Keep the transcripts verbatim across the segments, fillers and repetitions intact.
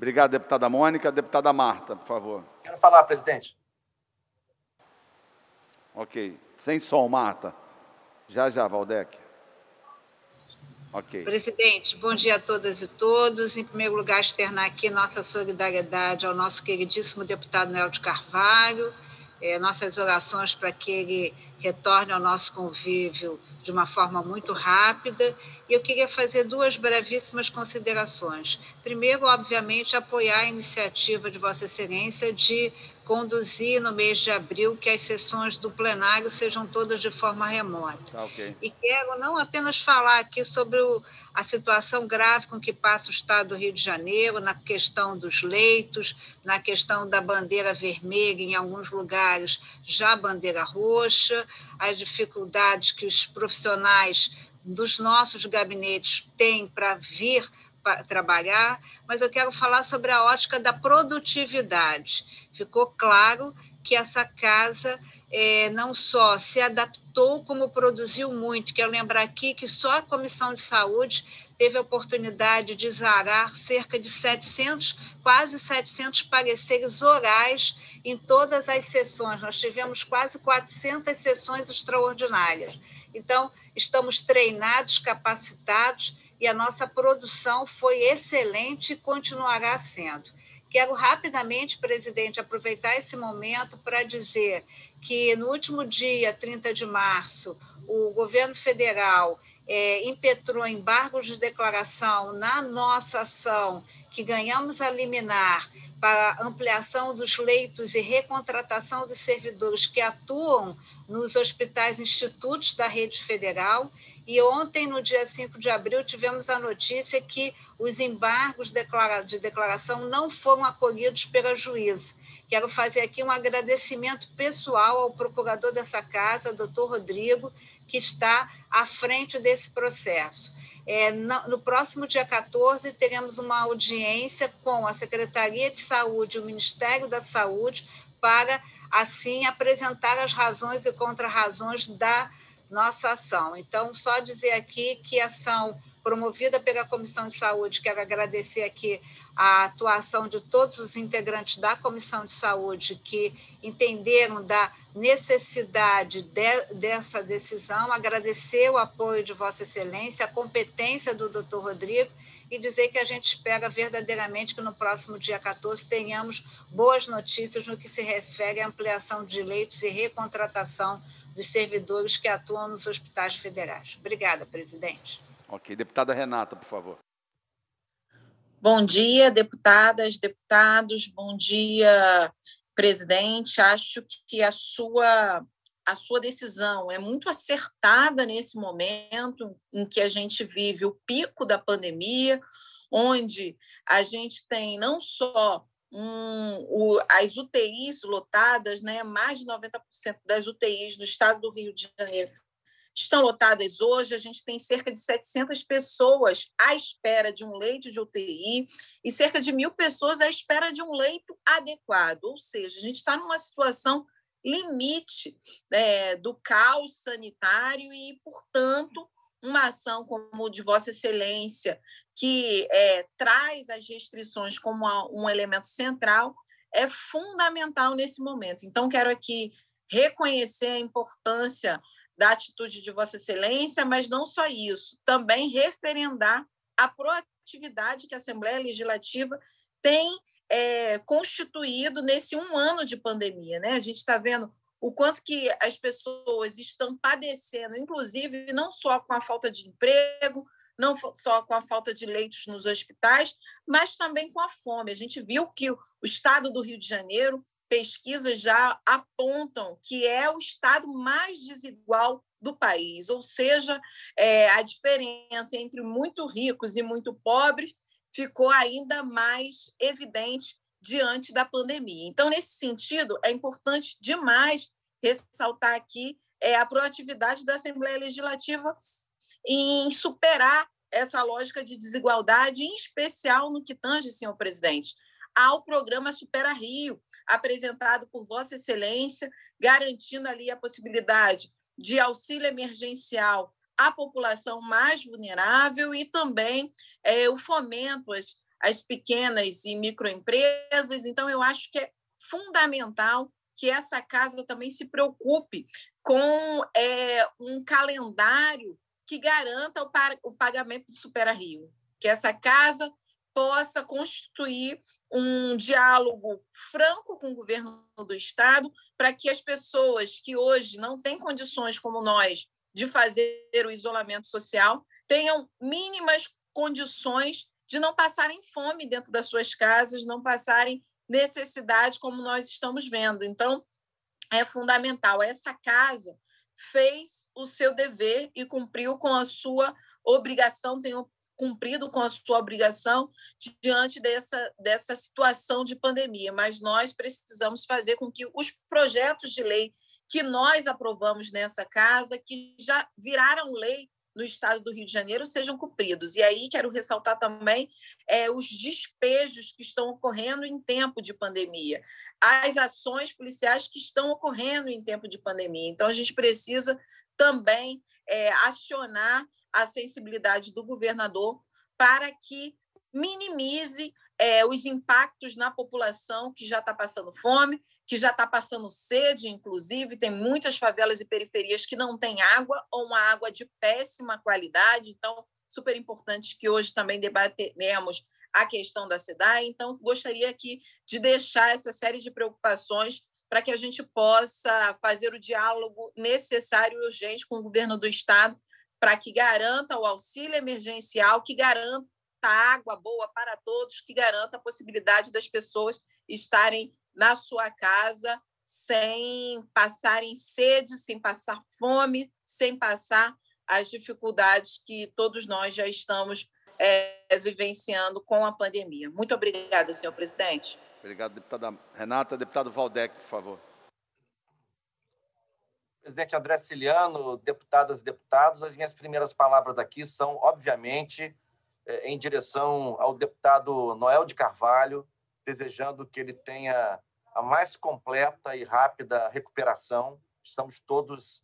Obrigado, deputada Mônica. Deputada Marta, por favor. Quero falar, presidente. Ok. Sem som, Marta. Já, já, Valdec. Ok. Presidente, bom dia a todas e todos. Em primeiro lugar, externar aqui nossa solidariedade ao nosso queridíssimo deputado Noel de Carvalho, é, nossas orações para que ele retorne ao nosso convívio de uma forma muito rápida. E eu queria fazer duas brevíssimas considerações. Primeiro, obviamente, apoiar a iniciativa de Vossa Excelência de conduzir no mês de abril que as sessões do plenário sejam todas de forma remota. Tá, okay. E quero não apenas falar aqui sobre o, a situação grave com que passa o Estado do Rio de Janeiro, na questão dos leitos, na questão da bandeira vermelha, em alguns lugares já bandeira roxa, as dificuldades que os profissionais dos nossos gabinetes têm para vir para trabalhar, mas eu quero falar sobre a ótica da produtividade. Ficou claro que essa casa é, não só se adaptou, como produziu muito. Quero lembrar aqui que só a Comissão de Saúde teve a oportunidade de zarar cerca de setecentos, quase setecentos pareceres orais em todas as sessões. Nós tivemos quase quatrocentas sessões extraordinárias. Então, estamos treinados, capacitados, e a nossa produção foi excelente e continuará sendo. Quero rapidamente, presidente, aproveitar esse momento para dizer que no último dia, trinta de março, o governo federal é, impetrou embargos de declaração na nossa ação, que ganhamos a liminar para ampliação dos leitos e recontratação dos servidores que atuam nos hospitais institutos da rede federal. E ontem, no dia cinco de abril, tivemos a notícia que os embargos de declaração não foram acolhidos pela juíza. Quero fazer aqui um agradecimento pessoal ao procurador dessa casa, doutor Rodrigo, que está à frente desse processo. É, no, no próximo dia quatorze, teremos uma audiência com a Secretaria de Saúde e o Ministério da Saúde para, assim, apresentar as razões e contra-razões da nossa ação. Então, só dizer aqui que a ação promovida pela Comissão de Saúde, quero agradecer aqui a atuação de todos os integrantes da Comissão de Saúde que entenderam da necessidade de, dessa decisão, agradecer o apoio de Vossa Excelência, a competência do doutor Rodrigo e dizer que a gente espera verdadeiramente que no próximo dia quatorze tenhamos boas notícias no que se refere à ampliação de leitos e recontratação dos servidores que atuam nos hospitais federais. Obrigada, presidente. Ok. Deputada Renata, por favor. Bom dia, deputadas, deputados. Bom dia, presidente. Acho que a sua, a sua decisão é muito acertada nesse momento em que a gente vive o pico da pandemia, onde a gente tem não só um, o, as U T Is lotadas, né, mais de noventa por cento das U T Is do estado do Rio de Janeiro estão lotadas hoje. A gente tem cerca de setecentas pessoas à espera de um leito de U T I e cerca de mil pessoas à espera de um leito adequado. Ou seja, a gente está numa situação limite, né, do caos sanitário e, portanto, uma ação como de Vossa Excelência, que é, traz as restrições como um elemento central, é fundamental nesse momento. Então, quero aqui reconhecer a importância da atitude de Vossa Excelência, mas não só isso, também referendar a proatividade que a Assembleia Legislativa tem é, constituído nesse um ano de pandemia, né? A gente está vendo o quanto que as pessoas estão padecendo, inclusive não só com a falta de emprego, não só com a falta de leitos nos hospitais, mas também com a fome. A gente viu que o estado do Rio de Janeiro, pesquisas já apontam que é o estado mais desigual do país, ou seja, é, a diferença entre muito ricos e muito pobres ficou ainda mais evidente diante da pandemia. Então, nesse sentido, é importante demais ressaltar aqui é, a proatividade da Assembleia Legislativa em superar essa lógica de desigualdade, em especial no que tange, senhor presidente, ao programa Supera Rio, apresentado por Vossa Excelência, garantindo ali a possibilidade de auxílio emergencial à população mais vulnerável e também é, o fomento às, as pequenas e microempresas. Então, eu acho que é fundamental que essa casa também se preocupe com é, um calendário que garanta o, par, o pagamento do Supera-Rio, que essa casa possa constituir um diálogo franco com o governo do Estado para que as pessoas que hoje não têm condições como nós de fazer o isolamento social tenham mínimas condições de não passarem fome dentro das suas casas, não passarem necessidade como nós estamos vendo. Então, é fundamental. Essa casa fez o seu dever e cumpriu com a sua obrigação, tem cumprido com a sua obrigação diante dessa, dessa situação de pandemia, mas nós precisamos fazer com que os projetos de lei que nós aprovamos nessa casa, que já viraram lei no estado do Rio de Janeiro, sejam cumpridos. E aí quero ressaltar também é, os despejos que estão ocorrendo em tempo de pandemia, as ações policiais que estão ocorrendo em tempo de pandemia. Então, a gente precisa também é, acionar a sensibilidade do governador para que minimize é, os impactos na população que já está passando fome, que já está passando sede, inclusive, tem muitas favelas e periferias que não têm água ou uma água de péssima qualidade. Então, super importante que hoje também debateremos a questão da SEDAI. Então, gostaria aqui de deixar essa série de preocupações para que a gente possa fazer o diálogo necessário e urgente com o governo do Estado para que garanta o auxílio emergencial, que garanta água boa para todos, que garanta a possibilidade das pessoas estarem na sua casa sem passarem sede, sem passar fome, sem passar as dificuldades que todos nós já estamos é, vivenciando com a pandemia. Muito obrigada, senhor presidente. Obrigado, deputada Renata. Deputado Valdec, por favor. Presidente André Ciliano, deputadas e deputados, as minhas primeiras palavras aqui são, obviamente, em direção ao deputado Noel de Carvalho, desejando que ele tenha a mais completa e rápida recuperação. Estamos todos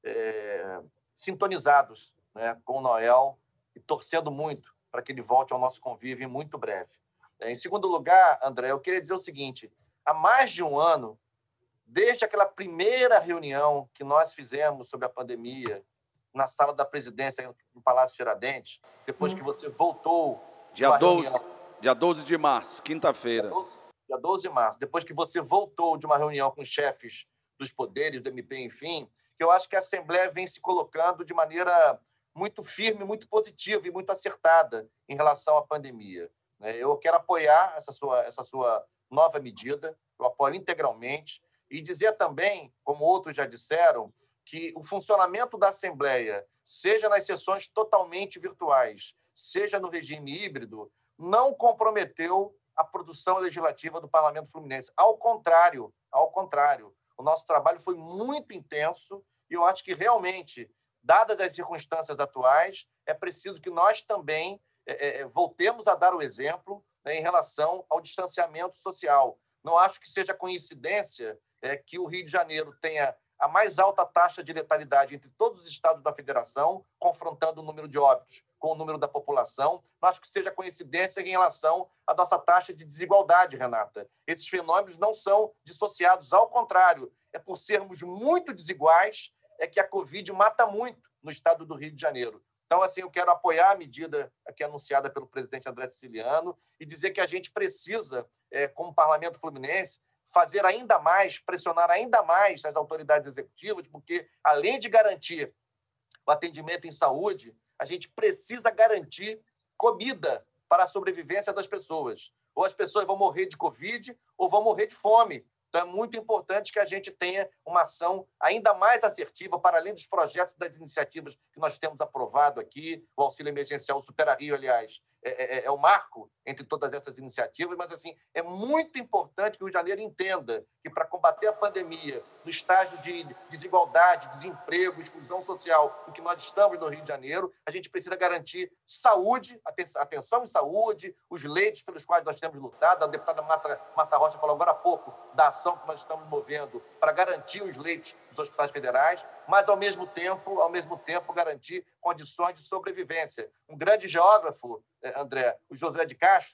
é, sintonizados, né, com o Noel e torcendo muito para que ele volte ao nosso convívio em muito breve. Em segundo lugar, André, eu queria dizer o seguinte: há mais de um ano, desde aquela primeira reunião que nós fizemos sobre a pandemia, na sala da presidência no Palácio Tiradentes, depois que você voltou... Dia doze, dia doze de março, quinta-feira. Dia, dia doze de março, depois que você voltou de uma reunião com os chefes dos poderes, do M P, enfim, que eu acho que a Assembleia vem se colocando de maneira muito firme, muito positiva e muito acertada em relação à pandemia. Eu quero apoiar essa sua, essa sua nova medida, eu apoio integralmente, e dizer também, como outros já disseram, que o funcionamento da Assembleia, seja nas sessões totalmente virtuais, seja no regime híbrido, não comprometeu a produção legislativa do Parlamento Fluminense. Ao contrário, ao contrário, o nosso trabalho foi muito intenso e eu acho que realmente, dadas as circunstâncias atuais, é preciso que nós também é, é, voltemos a dar o exemplo, né, em relação ao distanciamento social. Não acho que seja coincidência é, que o Rio de Janeiro tenha a mais alta taxa de letalidade entre todos os estados da federação, confrontando o número de óbitos com o número da população. Não acho que seja coincidência em relação à nossa taxa de desigualdade, Renata. Esses fenômenos não são dissociados, ao contrário, é por sermos muito desiguais é que a Covid mata muito no estado do Rio de Janeiro. Então, assim, eu quero apoiar a medida aqui anunciada pelo presidente André Ciliano e dizer que a gente precisa, é, como Parlamento Fluminense, fazer ainda mais, pressionar ainda mais as autoridades executivas, porque, além de garantir o atendimento em saúde, a gente precisa garantir comida para a sobrevivência das pessoas. Ou as pessoas vão morrer de Covid ou vão morrer de fome. Então, é muito importante que a gente tenha uma ação ainda mais assertiva, para além dos projetos e das iniciativas que nós temos aprovado aqui, o auxílio emergencial, o Supera-Rio, aliás, é, é, é o marco entre todas essas iniciativas, mas assim, é muito importante que o Rio de Janeiro entenda que, para combater a pandemia, no estágio de desigualdade, desemprego, exclusão social em que nós estamos no Rio de Janeiro, a gente precisa garantir saúde, atenção em saúde, os leitos pelos quais nós temos lutado. A deputada Marta, Marta Rocha falou agora há pouco da ação que nós estamos movendo para garantir os leitos dos hospitais federais, mas, ao mesmo tempo, ao mesmo tempo garantir condições de sobrevivência. Um grande geógrafo, André, o José de Castro,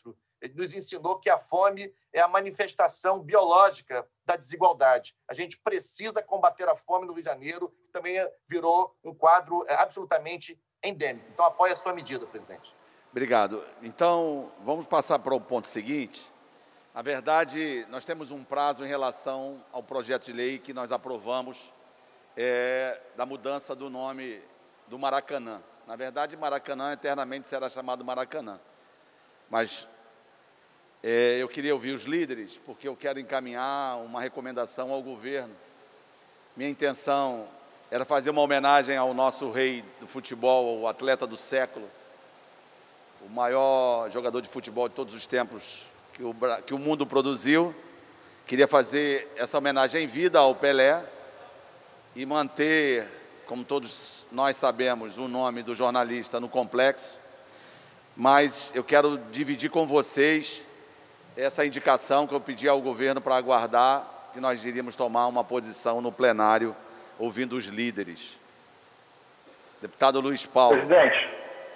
Ele nos ensinou que a fome é a manifestação biológica da desigualdade. A gente precisa combater a fome no Rio de Janeiro, que também virou um quadro absolutamente endêmico. Então, apoie a sua medida, presidente. Obrigado. Então, vamos passar para o ponto seguinte. Na verdade, nós temos um prazo em relação ao projeto de lei que nós aprovamos é, da mudança do nome do Maracanã. Na verdade, Maracanã eternamente será chamado Maracanã. Mas é, eu queria ouvir os líderes, porque eu quero encaminhar uma recomendação ao governo. Minha intenção era fazer uma homenagem ao nosso rei do futebol, o atleta do século, o maior jogador de futebol de todos os tempos que o, que o mundo produziu. Queria fazer essa homenagem em vida ao Pelé e manter, como todos nós sabemos, o nome do jornalista no complexo, mas eu quero dividir com vocês essa indicação que eu pedi ao governo para aguardar, que nós iríamos tomar uma posição no plenário, ouvindo os líderes. Deputado Luiz Paulo. Presidente.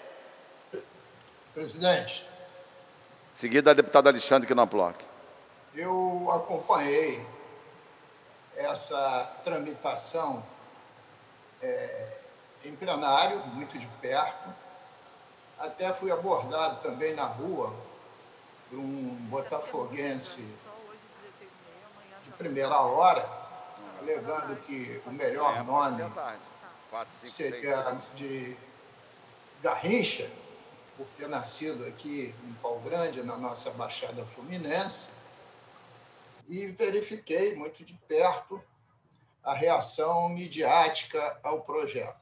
Presidente. Seguida a deputada Alexandre Knoploch. Eu acompanhei essa tramitação é, em plenário, muito de perto. Até fui abordado também na rua por um botafoguense de primeira hora, alegando que o melhor nome seria de Garrincha, por ter nascido aqui em Pau Grande, na nossa Baixada Fluminense, e verifiquei muito de perto a reação midiática ao projeto.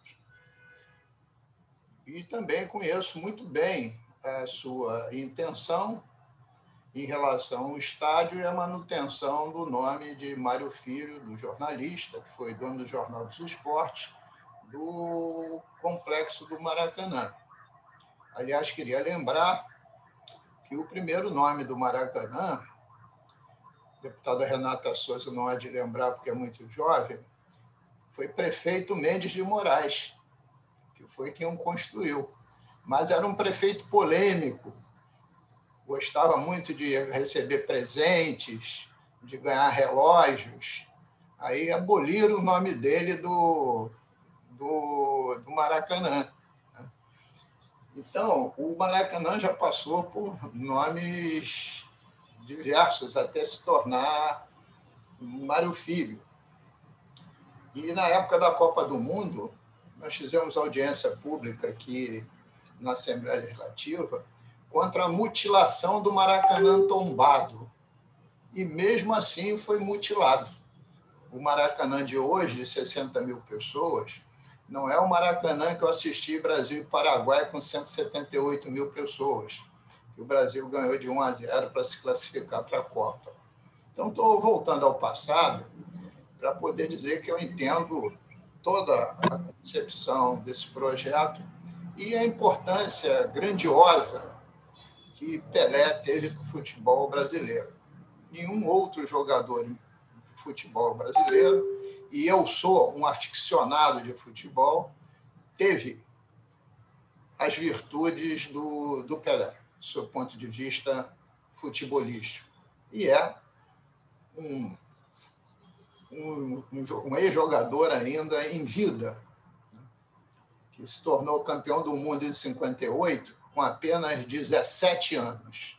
E também conheço muito bem a sua intenção em relação ao estádio e a manutenção do nome de Mário Filho, do jornalista, que foi dono do Jornal dos Esportes, do complexo do Maracanã. Aliás, queria lembrar que o primeiro nome do Maracanã, a deputada Renata Souza não há de lembrar porque é muito jovem, foi prefeito Mendes de Moraes, que foi quem o construiu. Mas era um prefeito polêmico, gostava muito de receber presentes, de ganhar relógios. Aí aboliram o nome dele do, do, do Maracanã. Então, o Maracanã já passou por nomes diversos até se tornar Mário Filho. E, na época da Copa do Mundo, nós fizemos audiência pública aqui na Assembleia Legislativa contra a mutilação do Maracanã tombado. E, mesmo assim, foi mutilado. O Maracanã de hoje, de sessenta mil pessoas, não é o Maracanã que eu assisti Brasil e Paraguai com cento e setenta e oito mil pessoas, que o Brasil ganhou de um a zero para se classificar para a Copa. Então, estou voltando ao passado para poder dizer que eu entendo toda a concepção desse projeto e a importância grandiosa que Pelé teve para o futebol brasileiro. Nenhum outro jogador de futebol brasileiro, e eu sou um aficionado de futebol, teve as virtudes do, do Pelé, do seu ponto de vista futebolístico. E é um, um, um ex-jogador ainda em vida, que se tornou campeão do mundo em cinquenta e oito, com apenas dezessete anos.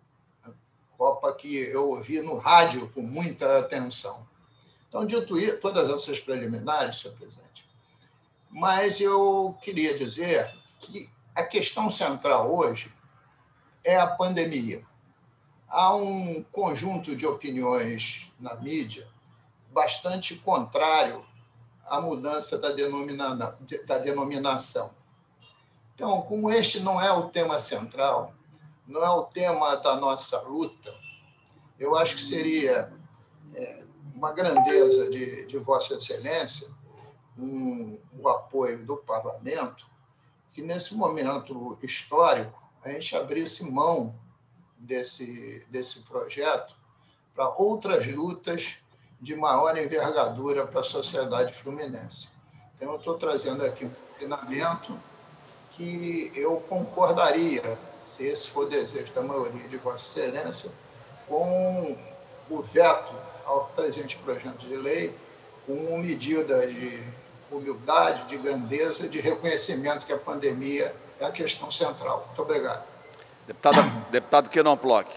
Copa que eu ouvi no rádio com muita atenção. Então, dito isso, todas essas preliminares, senhor presidente, mas eu queria dizer que a questão central hoje é a pandemia. Há um conjunto de opiniões na mídia bastante contrário à mudança da, denomina, da denominação. Então, como este não é o tema central, não é o tema da nossa luta, eu acho que seria é, uma grandeza de, de Vossa Excelência, um, o apoio do Parlamento, que, nesse momento histórico, a gente abrisse mão desse, desse projeto para outras lutas de maior envergadura para a sociedade fluminense. Então, eu estou trazendo aqui um treinamento que eu concordaria, se esse for o desejo da maioria de Vossa Excelência, com o veto ao presente projeto de lei, com medida de humildade, de grandeza, de reconhecimento que a pandemia é a questão central. Muito obrigado. Deputado, deputado Quinoploc.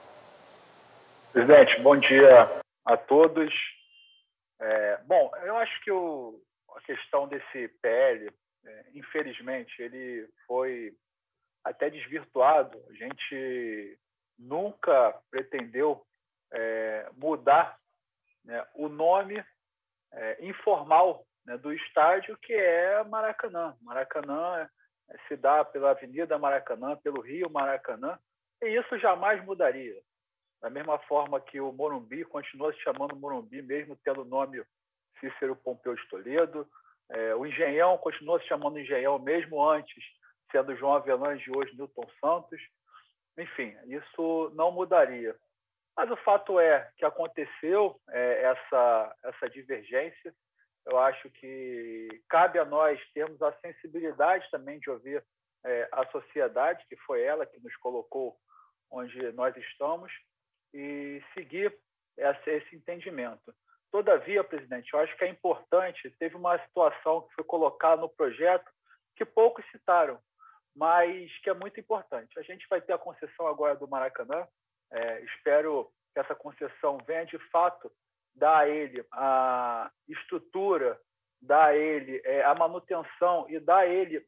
Presidente, bom dia a todos. É, bom, eu acho que o, a questão desse P L, é, infelizmente, ele foi até desvirtuado. A gente nunca pretendeu é, mudar, né, o nome é, informal, né, do estádio, que é Maracanã. Maracanã é, se dá pela Avenida Maracanã, pelo Rio Maracanã, e isso jamais mudaria. Da mesma forma que o Morumbi continua se chamando Morumbi, mesmo tendo o nome Cícero Pompeu de Toledo. É, o Engenhão continua se chamando Engenhão, mesmo antes sendo João Avelange e hoje Newton Santos. Enfim, isso não mudaria. Mas o fato é que aconteceu é, essa, essa divergência. Eu acho que cabe a nós termos a sensibilidade também de ouvir é, a sociedade, que foi ela que nos colocou onde nós estamos, e seguir esse, esse entendimento. Todavia, presidente, eu acho que é importante, teve uma situação que foi colocada no projeto que poucos citaram, mas que é muito importante. A gente vai ter a concessão agora do Maracanã, é, espero que essa concessão venha, de fato, dar a ele a estrutura, dar a ele é, a manutenção e dar a ele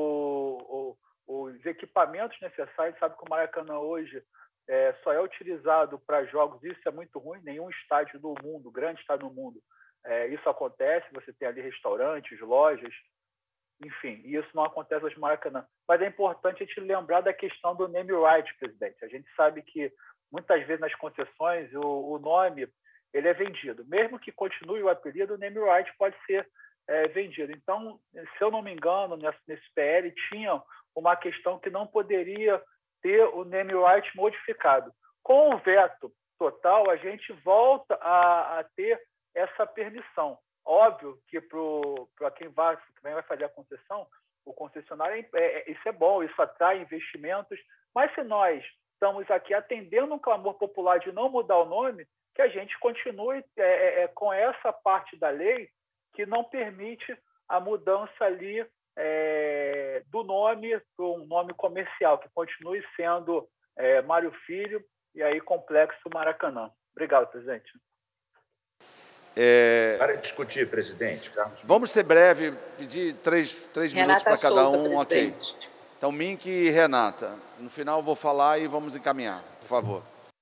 o, o, os equipamentos necessários. Sabe que o Maracanã hoje é, só é utilizado para jogos, isso é muito ruim, nenhum estádio do mundo, grande estádio do mundo, é, isso acontece, você tem ali restaurantes, lojas, enfim, e isso não acontece hoje no Maracanã. Mas é importante a gente lembrar da questão do name right, presidente. A gente sabe que, muitas vezes, nas concessões, o, o nome ele é vendido. Mesmo que continue o apelido, o name right pode ser é, vendido. Então, se eu não me engano, nesse, nesse P L, tinha uma questão que não poderia ter o name right modificado. Com o veto total, a gente volta a, a ter essa permissão. Óbvio que para quem vai, quem vai fazer a concessão, o concessionário, é, é, isso é bom, isso atrai investimentos, mas se nós estamos aqui atendendo um clamor popular de não mudar o nome, que a gente continue é, é, com essa parte da lei que não permite a mudança ali é, do nome para um nome comercial, que continue sendo é, Mário Filho e aí Complexo Maracanã. Obrigado, presidente. É... Para discutir, presidente. Carlos. Vamos ser breve, pedir três, três minutos para cada Souza, um. presidente. Ok. Então, Mink e Renata. No final, eu vou falar e vamos encaminhar, por favor.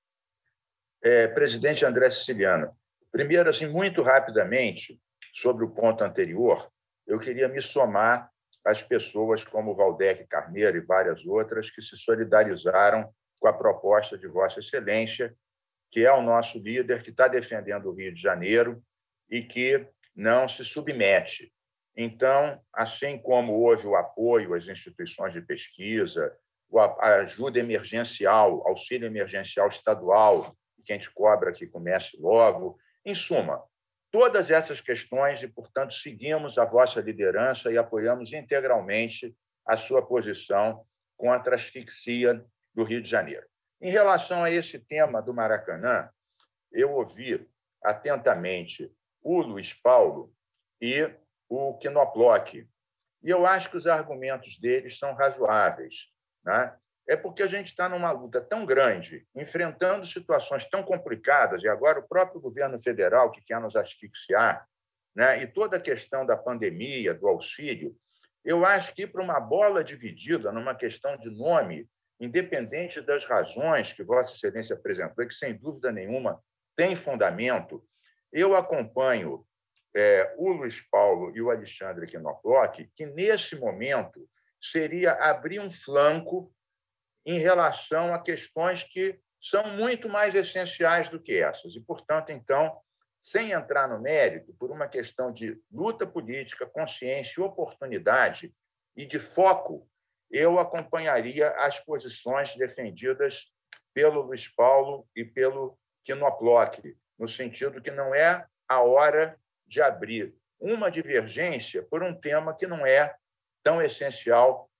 É, presidente André Siciliano, primeiro, assim, muito rapidamente, sobre o ponto anterior, eu queria me somar às pessoas como Valdec Carneiro e várias outras que se solidarizaram com a proposta de Vossa Excelência, que é o nosso líder, que está defendendo o Rio de Janeiro e que não se submete. Então, assim como houve o apoio às instituições de pesquisa, a ajuda emergencial, auxílio emergencial estadual, que a gente cobra que comece logo, em suma, todas essas questões e, portanto, seguimos a vossa liderança e apoiamos integralmente a sua posição contra a asfixia do Rio de Janeiro. Em relação a esse tema do Maracanã, eu ouvi atentamente o Luiz Paulo e o Quinoploc, e eu acho que os argumentos deles são razoáveis, né? É porque a gente está numa luta tão grande, enfrentando situações tão complicadas, e agora o próprio governo federal que quer nos asfixiar, né? E toda a questão da pandemia, do auxílio, eu acho que ir para uma bola dividida numa questão de nome, independente das razões que Vossa Excelência apresentou, e que, sem dúvida nenhuma, tem fundamento, eu acompanho é, o Luiz Paulo e o Alexandre Quinoploc, que, nesse momento, seria abrir um flanco em relação a questões que são muito mais essenciais do que essas. E, portanto, então, sem entrar no mérito, por uma questão de luta política, consciência e oportunidade e de foco, eu acompanharia as posições defendidas pelo Luiz Paulo e pelo Quinoploc, no sentido que não é a hora de abrir uma divergência por um tema que não é tão essencial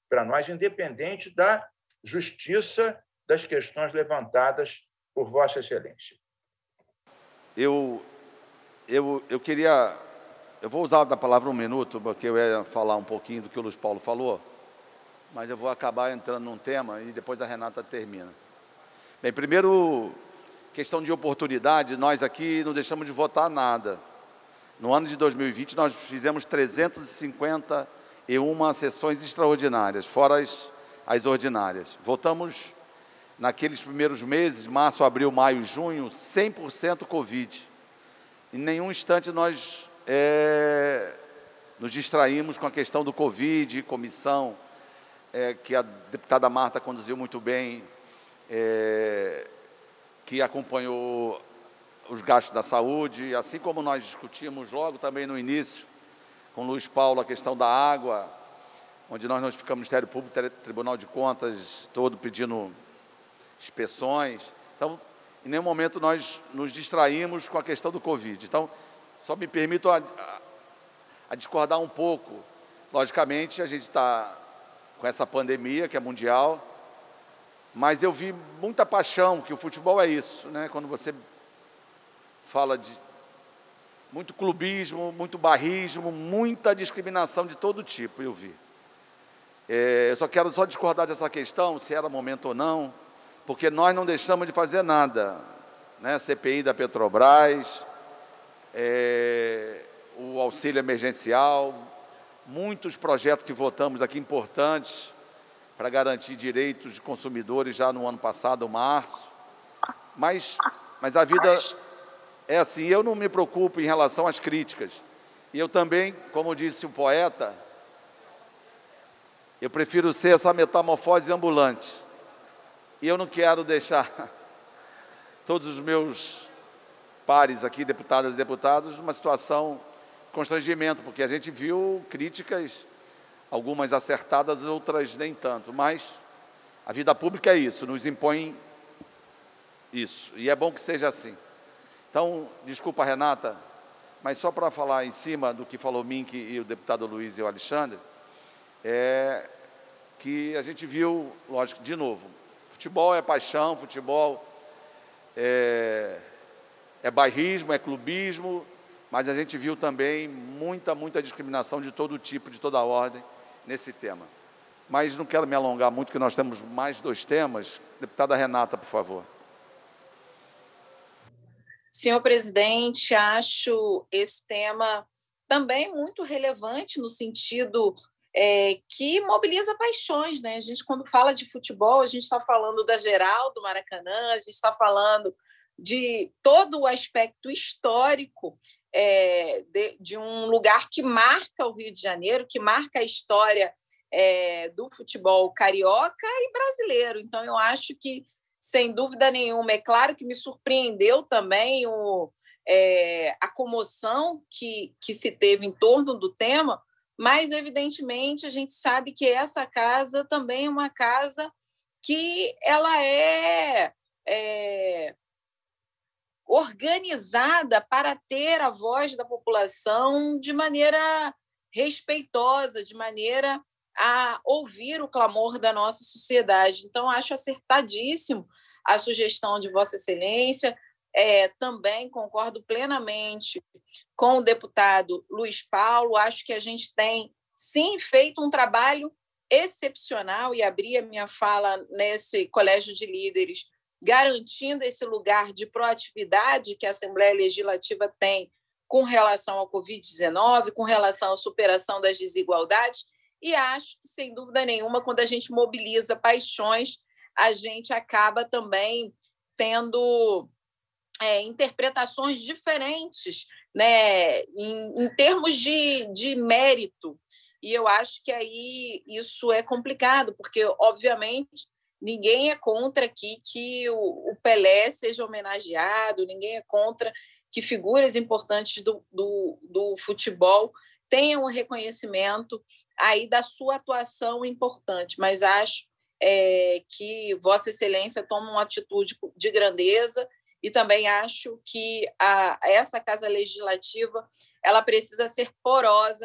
para nós, independente da justiça das questões levantadas por Vossa Excelência. Eu, eu, eu queria... Eu vou usar da palavra um minuto, porque eu ia falar um pouquinho do que o Luiz Paulo falou, mas eu vou acabar entrando num tema e depois a Renata termina. Bem, primeiro, questão de oportunidade, nós aqui não deixamos de votar nada. No ano de dois mil e vinte, nós fizemos trezentas e cinquenta e uma sessões extraordinárias, fora as, as ordinárias. Votamos, naqueles primeiros meses, março, abril, maio, junho, cem por cento Covid. Em nenhum instante nós é, nos distraímos com a questão do Covid, comissão, é, que a deputada Marta conduziu muito bem, é, que acompanhou os gastos da saúde, assim como nós discutimos logo também no início, com o Luiz Paulo, a questão da água, onde nós notificamos o Ministério Público, o Tribunal de Contas, todo pedindo inspeções. Então, em nenhum momento nós nos distraímos com a questão do Covid. Então, só me permito a, a, a discordar um pouco. Logicamente, a gente está com essa pandemia, que é mundial, mas eu vi muita paixão, que o futebol é isso, né? Quando você fala de muito clubismo, muito barrismo, muita discriminação de todo tipo, eu vi. É, eu só quero só discordar dessa questão, se era momento ou não, porque nós não deixamos de fazer nada, né? C P I da Petrobras, é, o auxílio emergencial, muitos projetos que votamos aqui importantes para garantir direitos de consumidores já no ano passado, março, mas, mas a vida é assim, eu não me preocupo em relação às críticas, e eu também, como disse o poeta, eu prefiro ser essa metamorfose ambulante, e eu não quero deixar todos os meus pares aqui, deputadas e deputados, numa situação de constrangimento, porque a gente viu críticas, algumas acertadas, outras nem tanto, mas a vida pública é isso, nos impõe isso, e é bom que seja assim. Então, desculpa, Renata, mas só para falar em cima do que falou o Mink e o deputado Luiz e o Alexandre, é que a gente viu, lógico, de novo, futebol é paixão, futebol é, é bairrismo, é clubismo, mas a gente viu também muita, muita discriminação de todo tipo, de toda ordem, nesse tema. Mas não quero me alongar muito, porque nós temos mais dois temas. Deputada Renata, por favor. Senhor presidente, acho esse tema também muito relevante no sentido é, que mobiliza paixões, né? A gente, quando fala de futebol, a gente está falando da geral do Maracanã, a gente está falando de todo o aspecto histórico é, de, de um lugar que marca o Rio de Janeiro, que marca a história é, do futebol carioca e brasileiro. Então, eu acho que, sem dúvida nenhuma, é claro que me surpreendeu também o, é, a comoção que, que se teve em torno do tema, mas, evidentemente, a gente sabe que essa casa também é uma casa que ela é, é organizada para ter a voz da população de maneira respeitosa, de maneira a ouvir o clamor da nossa sociedade. Então, acho acertadíssimo a sugestão de Vossa Excelência. É, também concordo plenamente com o deputado Luiz Paulo. Acho que a gente tem, sim, feito um trabalho excepcional, e abri a minha fala nesse colégio de líderes, garantindo esse lugar de proatividade que a Assembleia Legislativa tem com relação ao covid dezenove, com relação à superação das desigualdades, e acho que, sem dúvida nenhuma, quando a gente mobiliza paixões, a gente acaba também tendo é, interpretações diferentes, né, em, em termos de, de mérito. E eu acho que aí isso é complicado, porque, obviamente, ninguém é contra aqui que o, o Pelé seja homenageado, ninguém é contra que figuras importantes do, do, do futebol tenham o reconhecimento aí da sua atuação importante, mas acho é, que Vossa Excelência toma uma atitude de grandeza, e também acho que a, essa Casa Legislativa ela precisa ser porosa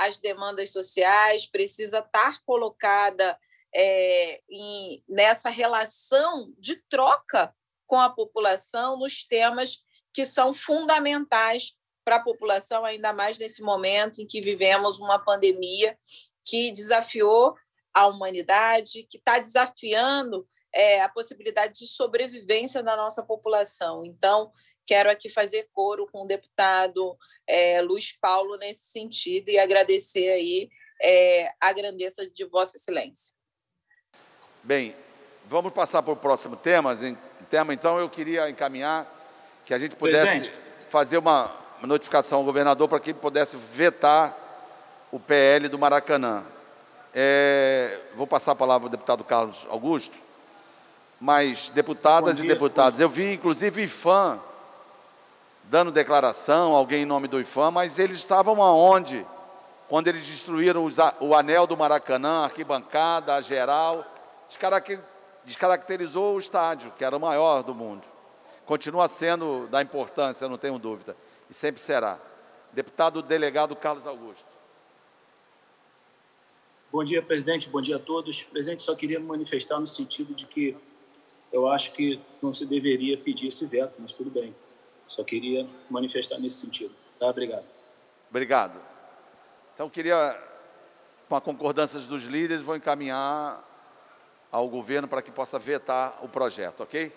as demandas sociais, precisa estar colocada é, em, nessa relação de troca com a população nos temas que são fundamentais para a população, ainda mais nesse momento em que vivemos uma pandemia que desafiou a humanidade, que está desafiando é, a possibilidade de sobrevivência da nossa população. Então, quero aqui fazer coro com o deputado é, Luiz Paulo nesse sentido e agradecer aí é, a grandeza de Vossa Excelência. Bem, vamos passar para o próximo tema. tema. Então, eu queria encaminhar que a gente pudesse Presidente. fazer uma notificação ao governador para que ele pudesse vetar o P L do Maracanã. É, vou passar a palavra ao deputado Carlos Augusto, mas deputadas dia, e deputados, eu vi inclusive o IFAM dando declaração, alguém em nome do IFAM, mas eles estavam aonde? Quando eles destruíram o anel do Maracanã, a arquibancada, a geral, descaracterizou o estádio, que era o maior do mundo. Continua sendo da importância, não tenho dúvida, e sempre será. Deputado delegado Carlos Augusto. Bom dia, presidente. Bom dia a todos. Presidente, só queria me manifestar no sentido de que eu acho que não se deveria pedir esse veto, mas tudo bem. Só queria manifestar nesse sentido. Tá? Obrigado. Obrigado. Então, queria, com a concordância dos líderes, vou encaminhar ao governo para que possa vetar o projeto, ok?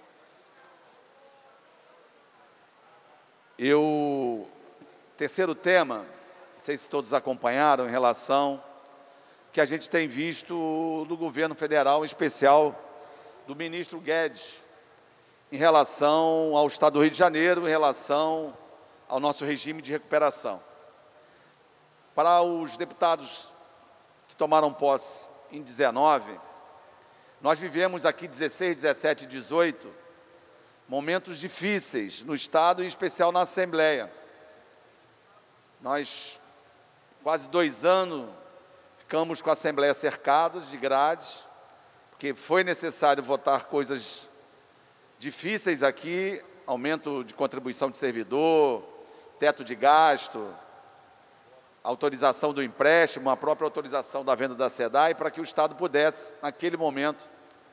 Eu, terceiro tema, não sei se todos acompanharam, em relação que a gente tem visto do governo federal, em especial do ministro Guedes, em relação ao Estado do Rio de Janeiro, em relação ao nosso regime de recuperação. Para os deputados que tomaram posse em dezenove, nós vivemos aqui dezesseis, dezessete e dezoito momentos difíceis no Estado, em especial na Assembleia. Nós, quase dois anos, ficamos com a Assembleia cercados de grades, porque foi necessário votar coisas difíceis aqui, aumento de contribuição de servidor, teto de gasto, autorização do empréstimo, a própria autorização da venda da SEDAI, para que o Estado pudesse, naquele momento,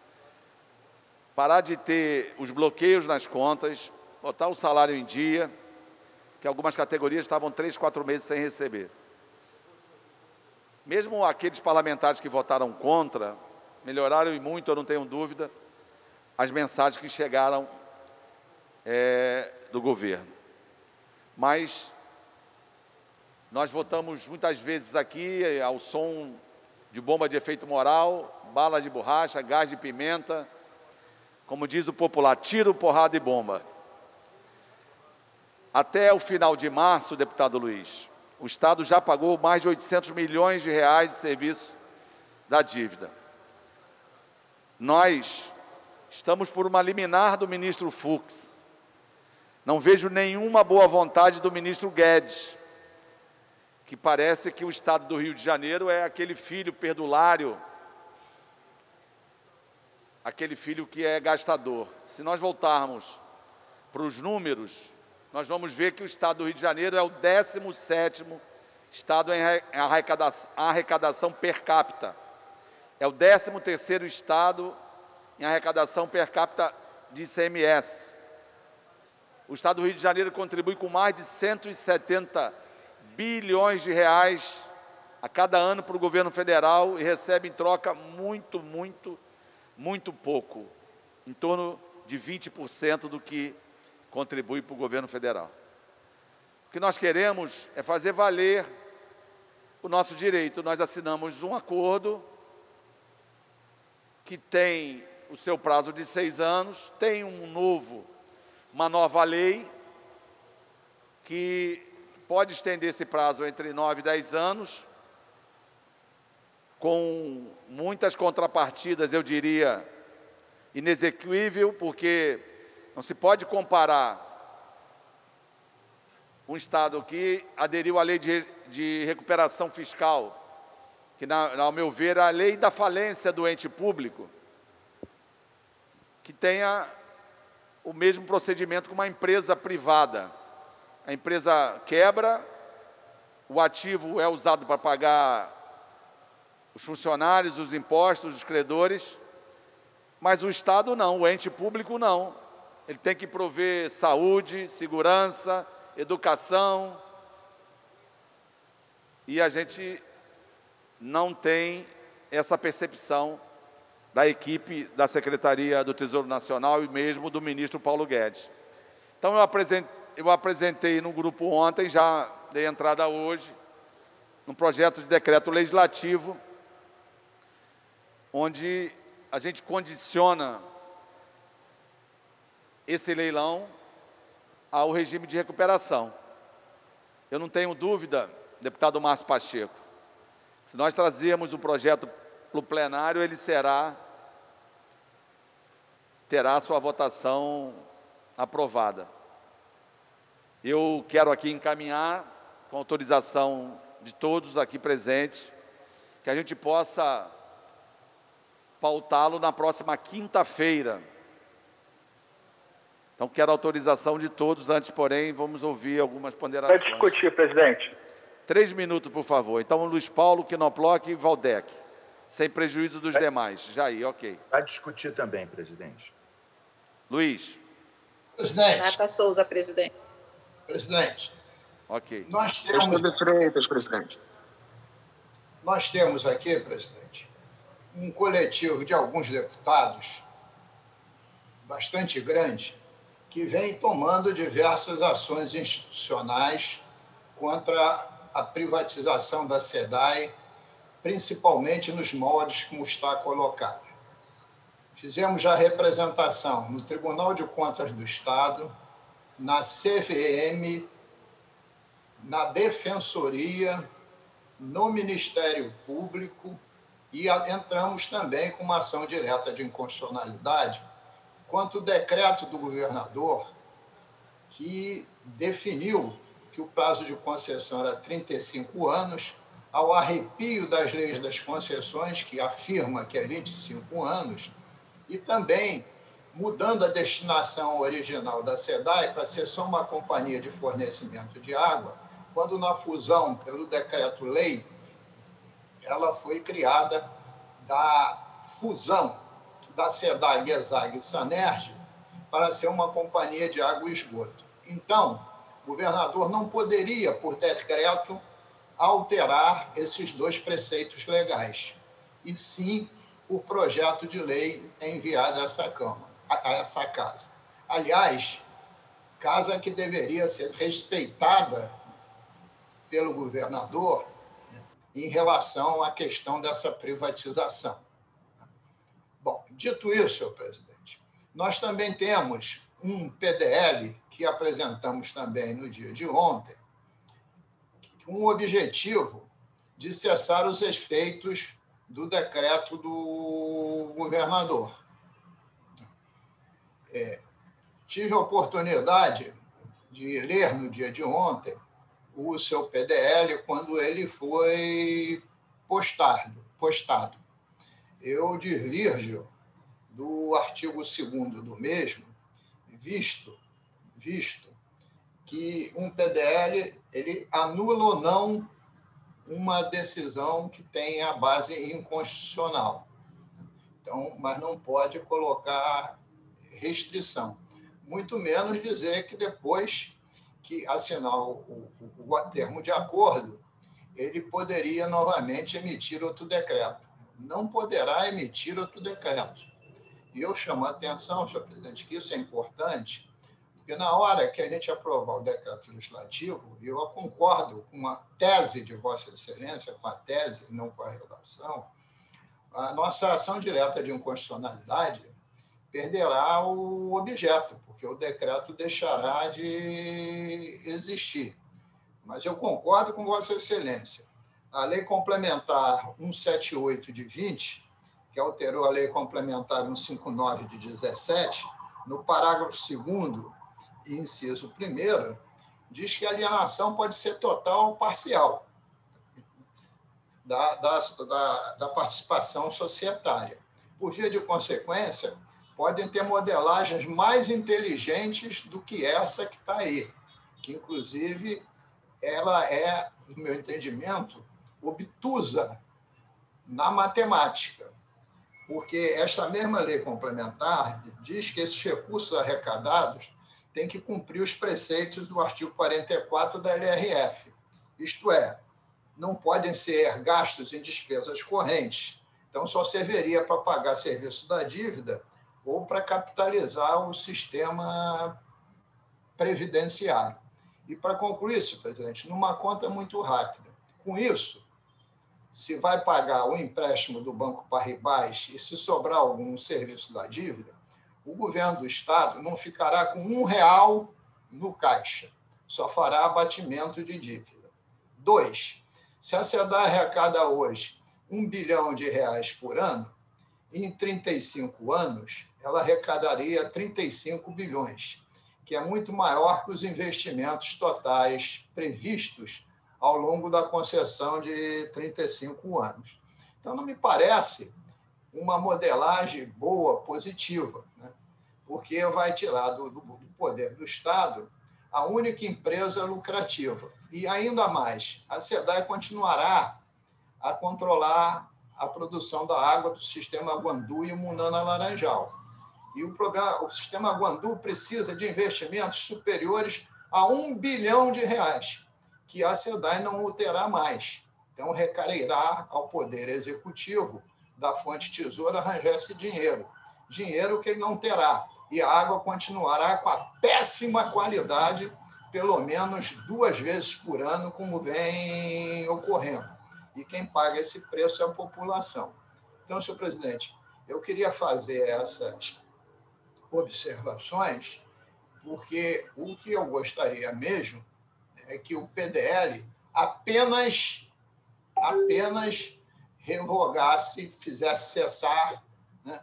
parar de ter os bloqueios nas contas, botar o salário em dia, que algumas categorias estavam três, quatro meses sem receber. Mesmo aqueles parlamentares que votaram contra, melhoraram e muito, eu não tenho dúvida, as mensagens que chegaram é, do governo. Mas nós votamos muitas vezes aqui ao som de bomba de efeito moral, bala de borracha, gás de pimenta, como diz o popular, tiro, porrada e bomba. Até o final de março, deputado Luiz, o Estado já pagou mais de oitocentos milhões de reais de serviço da dívida. Nós estamos por uma liminar do ministro Fux. Não vejo nenhuma boa vontade do ministro Guedes, que parece que o Estado do Rio de Janeiro é aquele filho perdulário, aquele filho que é gastador. Se nós voltarmos para os números, nós vamos ver que o Estado do Rio de Janeiro é o décimo sétimo Estado em arrecadação, arrecadação per capita. É o décimo terceiro Estado em arrecadação per capita de I C M S. O Estado do Rio de Janeiro contribui com mais de cento e setenta bilhões de reais a cada ano para o governo federal e recebe em troca muito, muito, muito pouco, em torno de vinte por cento do que contribui para o governo federal. O que nós queremos é fazer valer o nosso direito. Nós assinamos um acordo que tem o seu prazo de seis anos, tem um novo, uma nova lei que pode estender esse prazo entre nove e dez anos, com muitas contrapartidas, eu diria, inexequível, porque não se pode comparar um Estado que aderiu à lei de, de recuperação fiscal, que, na, ao meu ver, é a lei da falência do ente público, que tenha o mesmo procedimento que uma empresa privada. A empresa quebra, o ativo é usado para pagar os funcionários, os impostos, os credores, mas o Estado não, o ente público não. Ele tem que prover saúde, segurança, educação, e a gente não tem essa percepção da equipe da Secretaria do Tesouro Nacional e mesmo do ministro Paulo Guedes. Então, eu apresentei, eu apresentei no grupo ontem, já dei entrada hoje, num projeto de decreto legislativo, onde a gente condiciona esse leilão ao regime de recuperação. Eu não tenho dúvida, deputado Márcio Pacheco, se nós trazermos o projeto para o plenário, ele será, terá sua votação aprovada. Eu quero aqui encaminhar, com autorização de todos aqui presentes, que a gente possa pautá-lo na próxima quinta-feira. Então, quero a autorização de todos, antes, porém, vamos ouvir algumas ponderações. Para discutir, presidente. Três minutos, por favor. Então, Luiz Paulo, Quinoploc e Valdec, sem prejuízo dos é. demais. Jair, ok. Para discutir também, presidente. Luiz. Presidente. Renata Souza, presidente. Presidente. Ok. Nós temos, Freitas, presidente. nós temos aqui, presidente, um coletivo de alguns deputados bastante grande que vem tomando diversas ações institucionais contra a privatização da SEDAI, principalmente nos moldes como está colocado. Fizemos já representação no Tribunal de Contas do Estado, na C V M, na Defensoria, no Ministério Público e entramos também com uma ação direta de inconstitucionalidade quanto ao decreto do governador que definiu que o prazo de concessão era trinta e cinco anos, ao arrepio das leis das concessões, que afirma que é vinte e cinco anos, e também mudando a destinação original da SEDAI para ser só uma companhia de fornecimento de água, quando na fusão pelo decreto-lei, ela foi criada da fusão da SEDAI, GESAG e SANERJ para ser uma companhia de água e esgoto. Então, o governador não poderia, por decreto, alterar esses dois preceitos legais, e sim por projeto de lei enviado a essa Câmara, a essa casa. Aliás, casa que deveria ser respeitada pelo governador em relação à questão dessa privatização. Bom, dito isso, senhor presidente, nós também temos um P D L que apresentamos também no dia de ontem, com o objetivo de cessar os efeitos do decreto do governador. É, tive a oportunidade de ler no dia de ontem o seu P D L quando ele foi postado. postado. Eu divirjo do artigo segundo do mesmo, visto, visto que um P D L ele anula ou não uma decisão que tem a base inconstitucional. Então, mas não pode colocar restrição, muito menos dizer que depois que assinar o, o, o termo de acordo, ele poderia novamente emitir outro decreto. Não poderá emitir outro decreto. E eu chamo a atenção, senhor presidente, que isso é importante, porque na hora que a gente aprovar o decreto legislativo, eu concordo com a tese de Vossa Excelência, com a tese, não com a redação, a nossa ação direta de inconstitucionalidade perderá o objeto, porque o decreto deixará de existir. Mas eu concordo com Vossa Excelência. A Lei Complementar cento e setenta e oito de vinte, que alterou a Lei Complementar cento e cinquenta e nove de dezessete, no parágrafo segundo, inciso primeiro, diz que a alienação pode ser total ou parcial da, da, da, da participação societária. Por via de consequência, podem ter modelagens mais inteligentes do que essa que está aí, que, inclusive, ela é, no meu entendimento, obtusa na matemática, porque esta mesma lei complementar diz que esses recursos arrecadados têm que cumprir os preceitos do artigo quarenta e quatro da L R F, isto é, não podem ser gastos em despesas correntes, então só serviria para pagar serviço da dívida ou para capitalizar o sistema previdenciário. E para concluir isso, presidente, numa conta muito rápida, com isso, se vai pagar o empréstimo do Banco Paribas e se sobrar algum serviço da dívida, o governo do Estado não ficará com um real no caixa, só fará abatimento de dívida. Dois, se a SEDAI arrecada hoje um bilhão de reais por ano, em trinta e cinco anos, ela arrecadaria trinta e cinco bilhões, que é muito maior que os investimentos totais previstos ao longo da concessão de trinta e cinco anos. Então, não me parece uma modelagem boa, positiva, né? Porque vai tirar do, do, do poder do Estado a única empresa lucrativa. E, ainda mais, a SEDAI continuará a controlar a produção da água do sistema Guandu e Munana Laranjal. E o, programa, o sistema Guandu precisa de investimentos superiores a um bilhão de reais, que a SEDAI não o terá mais. Então, recairá ao Poder Executivo da fonte tesoura arranjar esse dinheiro. Dinheiro que ele não terá. E a água continuará com a péssima qualidade, pelo menos duas vezes por ano, como vem ocorrendo. E quem paga esse preço é a população. Então, senhor presidente, eu queria fazer essas observações, porque o que eu gostaria mesmo é que o P D L apenas, apenas revogasse, fizesse cessar, né,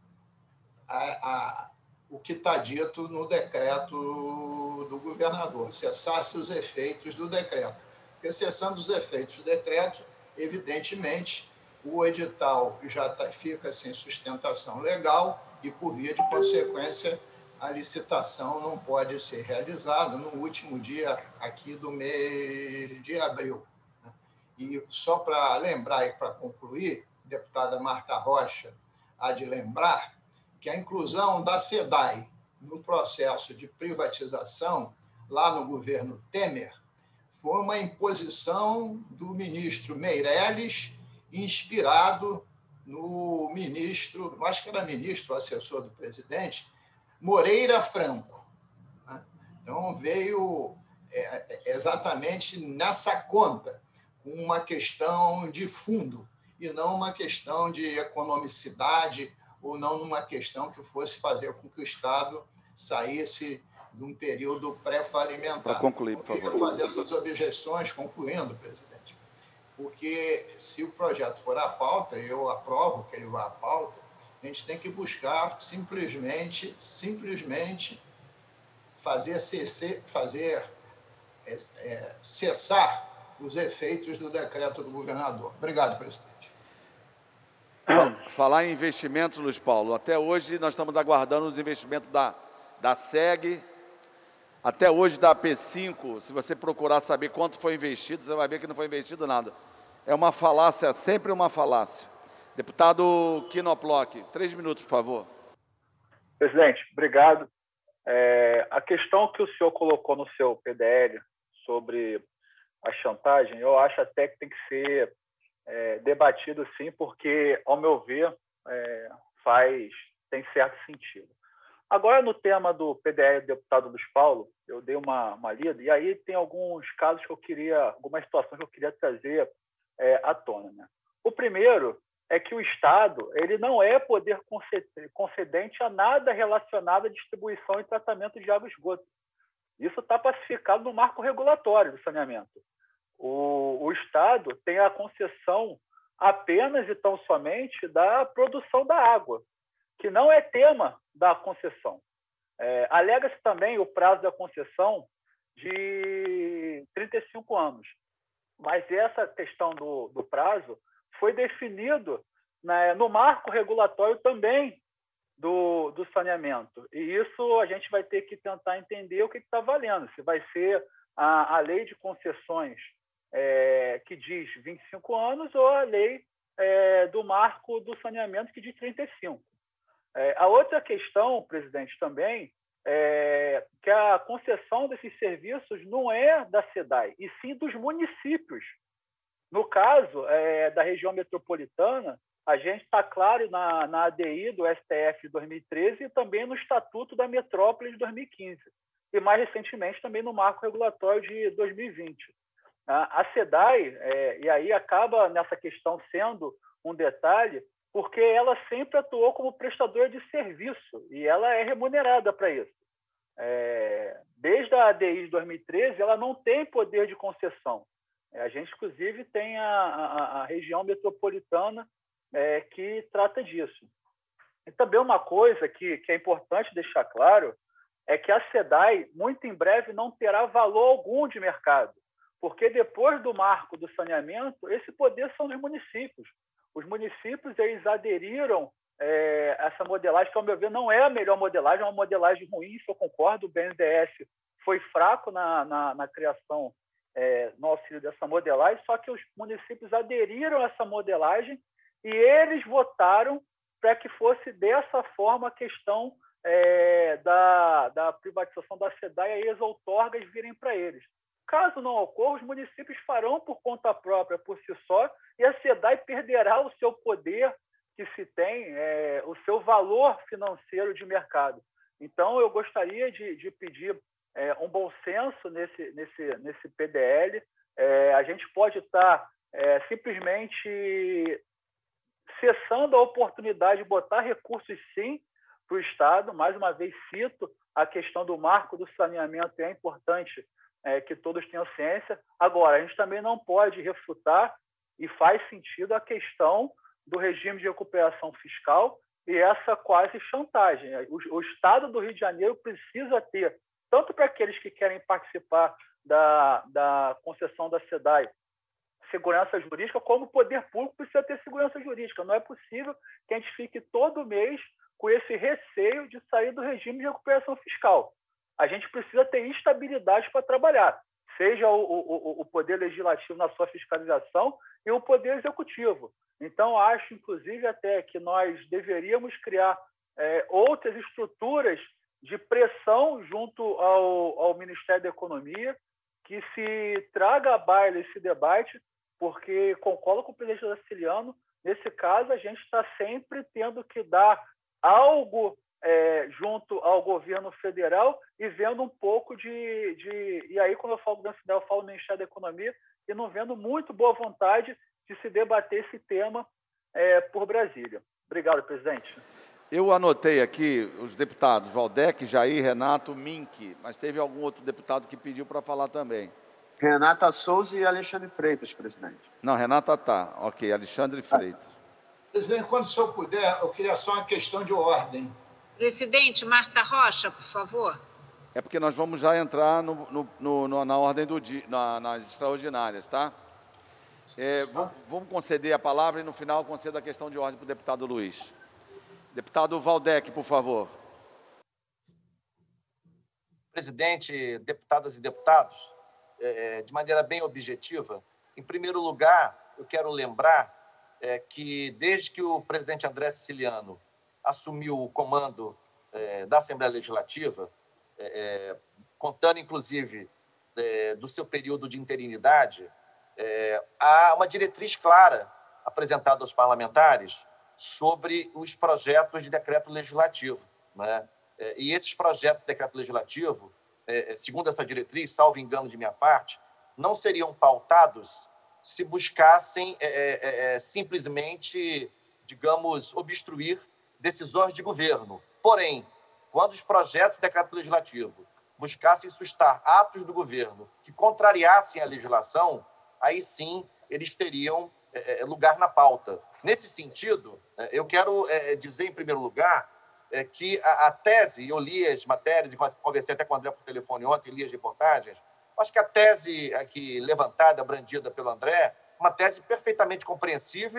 a, a, o que está dito no decreto do governador, cessasse os efeitos do decreto. Porque, cessando os efeitos do decreto, evidentemente, o edital já tá, fica sem sustentação legal e, por via de consequência, a licitação não pode ser realizada no último dia aqui do mês de abril. E só para lembrar e para concluir, a deputada Marta Rocha há de lembrar que a inclusão da SEDAI no processo de privatização, lá no governo Temer, foi uma imposição do ministro Meirelles, inspirado no ministro, acho que era ministro, assessor do presidente, Moreira Franco. Então, veio exatamente nessa conta, com uma questão de fundo, e não uma questão de economicidade, ou não numa questão que fosse fazer com que o Estado saísse de um período pré-falimentar. Para concluir, por favor. Eu queria fazer essas objeções, concluindo, presidente, porque se o projeto for à pauta, e eu aprovo que ele vá à pauta, a gente tem que buscar simplesmente, simplesmente fazer, cessar, fazer é, é, cessar os efeitos do decreto do governador. Obrigado, presidente. Falar em investimentos, Luiz Paulo, até hoje nós estamos aguardando os investimentos da, da SEG, até hoje da P cinco, se você procurar saber quanto foi investido, você vai ver que não foi investido nada. É uma falácia, sempre uma falácia. Deputado Quinoploc, três minutos, por favor. Presidente, obrigado. É, a questão que o senhor colocou no seu P D L sobre a chantagem, eu acho até que tem que ser é, debatido sim, porque, ao meu ver, é, faz, tem certo sentido. Agora, no tema do P D L do deputado Luiz Paulo, eu dei uma, uma lida, e aí tem alguns casos que eu queria, algumas situações que eu queria trazer é, à tona, né? O primeiro é que o Estado ele não é poder concedente a nada relacionado à distribuição e tratamento de água e esgoto. Isso está pacificado no marco regulatório do saneamento. O, o Estado tem a concessão apenas e tão somente da produção da água, que não é tema da concessão. É, alega-se também o prazo da concessão de trinta e cinco anos, mas essa questão do, do prazo foi definido, né, no marco regulatório também do, do saneamento. E isso a gente vai ter que tentar entender o que está valendo. Se vai ser a, a lei de concessões é, que diz vinte e cinco anos ou a lei é, do marco do saneamento que diz trinta e cinco. É, a outra questão, presidente, também, é que a concessão desses serviços não é da SEDAI, e sim dos municípios. No caso é, da região metropolitana, a gente está claro na, na A D I do S T F de dois mil e treze e também no Estatuto da Metrópole de dois mil e quinze, e mais recentemente também no Marco Regulatório de dois mil e vinte. A SEDAI, é, e aí acaba nessa questão sendo um detalhe, porque ela sempre atuou como prestadora de serviço e ela é remunerada para isso. É, desde a A D I de dois mil e treze, ela não tem poder de concessão. É, a gente, inclusive, tem a, a, a região metropolitana é, que trata disso. E também uma coisa que, que é importante deixar claro é que a SEDAI, muito em breve, não terá valor algum de mercado, porque depois do marco do saneamento, esse poder são dos municípios. Os municípios eles aderiram é, a essa modelagem, que, ao meu ver, não é a melhor modelagem, é uma modelagem ruim, isso eu concordo. O B N D E S foi fraco na, na, na criação, é, no auxílio dessa modelagem, só que os municípios aderiram a essa modelagem e eles votaram para que fosse dessa forma a questão é, da, da privatização da SEDAI e as outorgas virem para eles. Caso não ocorra, os municípios farão por conta própria, por si só, e a SEDAI perderá o seu poder que se tem, é, o seu valor financeiro de mercado. Então, eu gostaria de, de pedir é, um bom senso nesse, nesse, nesse P D L. É, a gente pode estar é, simplesmente cessando a oportunidade de botar recursos, sim, para o Estado. Mais uma vez, cito a questão do marco do saneamento, é importante É, que todos tenham ciência. Agora, a gente também não pode refutar, e faz sentido, a questão do regime de recuperação fiscal e essa quase chantagem. O, o Estado do Rio de Janeiro precisa ter, tanto para aqueles que querem participar da, da concessão da SEDAI, segurança jurídica, como o poder público precisa ter segurança jurídica. Não é possível que a gente fique todo mês com esse receio de sair do regime de recuperação fiscal. A gente precisa ter estabilidade para trabalhar, seja o, o, o poder legislativo na sua fiscalização e o poder executivo. Então, acho, inclusive, até que nós deveríamos criar é, outras estruturas de pressão junto ao, ao Ministério da Economia, que se traga à baila esse debate, porque, concordo com o presidente Graciliano, nesse caso, a gente está sempre tendo que dar algo É, junto ao governo federal e vendo um pouco de... de e aí, quando eu falo do eu falo do Ministério da Economia, e não vendo muito boa vontade de se debater esse tema é, por Brasília. Obrigado, presidente. Eu anotei aqui os deputados Valdec, Jair, Renato, Mink, mas teve algum outro deputado que pediu para falar também. Renata Souza e Alexandre Freitas, presidente. Não, Renata tá. Ok, Alexandre Freitas. Presidente, quando o senhor puder, eu queria só uma questão de ordem. Presidente, Marta Rocha, por favor. É porque nós vamos já entrar no, no, no, no, na ordem do dia, na, nas extraordinárias, tá? É, vamos, vamos conceder a palavra e, no final, concedo a questão de ordem para o deputado Luiz. Deputado Valdec, por favor. Presidente, deputadas e deputados, é, de maneira bem objetiva, em primeiro lugar, eu quero lembrar é, que, desde que o presidente André Siciliano assumiu o comando é, da Assembleia Legislativa, é, contando, inclusive, é, do seu período de interinidade, é, há uma diretriz clara apresentada aos parlamentares sobre os projetos de decreto legislativo, né? É, e esses projetos de decreto legislativo, é, segundo essa diretriz, salvo engano de minha parte, não seriam pautados se buscassem é, é, é, simplesmente, digamos, obstruir decisões de governo. Porém, quando os projetos de decreto legislativo buscassem sustar atos do governo que contrariassem a legislação, aí sim eles teriam é, lugar na pauta. Nesse sentido, eu quero é, dizer, em primeiro lugar, é, que a, a tese, eu li as matérias, e conversei até com o André por telefone ontem, li as reportagens, acho que a tese aqui levantada, brandida pelo André, uma tese perfeitamente compreensível,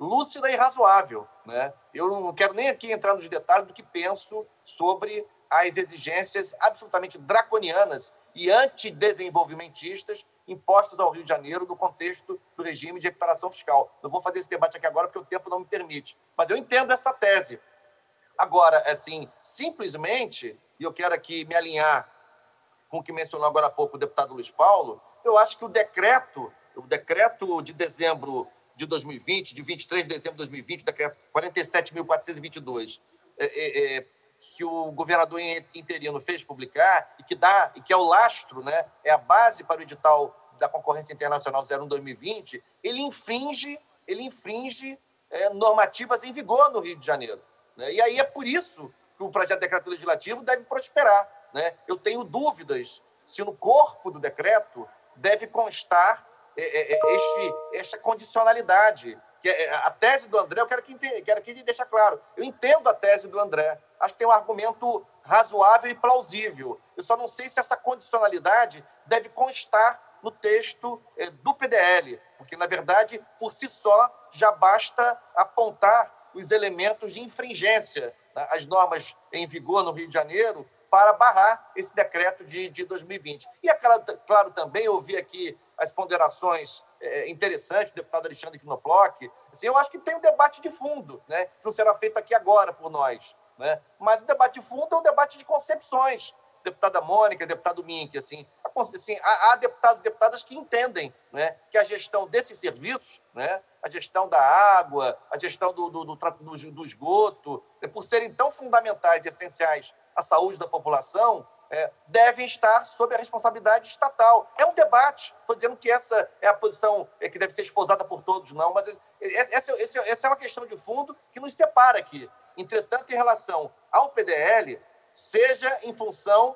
lúcida e razoável, né? Eu não quero nem aqui entrar nos detalhes do que penso sobre as exigências absolutamente draconianas e antidesenvolvimentistas impostas ao Rio de Janeiro no contexto do regime de recuperação fiscal. Não vou fazer esse debate aqui agora porque o tempo não me permite, mas eu entendo essa tese. Agora, assim, simplesmente, e eu quero aqui me alinhar com o que mencionou agora há pouco o deputado Luiz Paulo, eu acho que o decreto, o decreto de dezembro de dois mil e vinte, de vinte e três de dezembro de dois mil e vinte, o decreto quarenta e sete mil quatrocentos e vinte e dois, é, é, é, que o governador interino fez publicar e que dá, e que é o lastro, né, é a base para o edital da concorrência internacional zero um dois mil e vinte, ele infringe, ele infringe é, normativas em vigor no Rio de Janeiro, né? E aí é por isso que o projeto de decreto legislativo deve prosperar, né? Eu tenho dúvidas se no corpo do decreto deve constar é, é, este, esta condicionalidade. Que é, a tese do André, eu quero que, quero que ele deixe claro. Eu entendo a tese do André. Acho que tem um argumento razoável e plausível. Eu só não sei se essa condicionalidade deve constar no texto é, do P D L, porque, na verdade, por si só, já basta apontar os elementos de infringência, né, as normas em vigor no Rio de Janeiro, para barrar esse decreto de, de dois mil e vinte. E é claro, claro também, eu ouvi aqui as ponderações é, interessantes do deputado Alexandre Knoploch. Assim, eu acho que tem um debate de fundo, né, que não será feito aqui agora por nós, né? Mas o debate de fundo é um debate de concepções. Deputada Mônica, deputado Mink, assim, assim há, há deputados e deputadas que entendem, né, que a gestão desses serviços, né, a gestão da água, a gestão do, do, do, do, do esgoto, por serem tão fundamentais e essenciais à saúde da população, é, devem estar sob a responsabilidade estatal. É um debate. Estou dizendo que essa é a posição é, que deve ser esposada por todos, não, mas essa, essa, essa é uma questão de fundo que nos separa aqui. Entretanto, em relação ao P D L, seja em função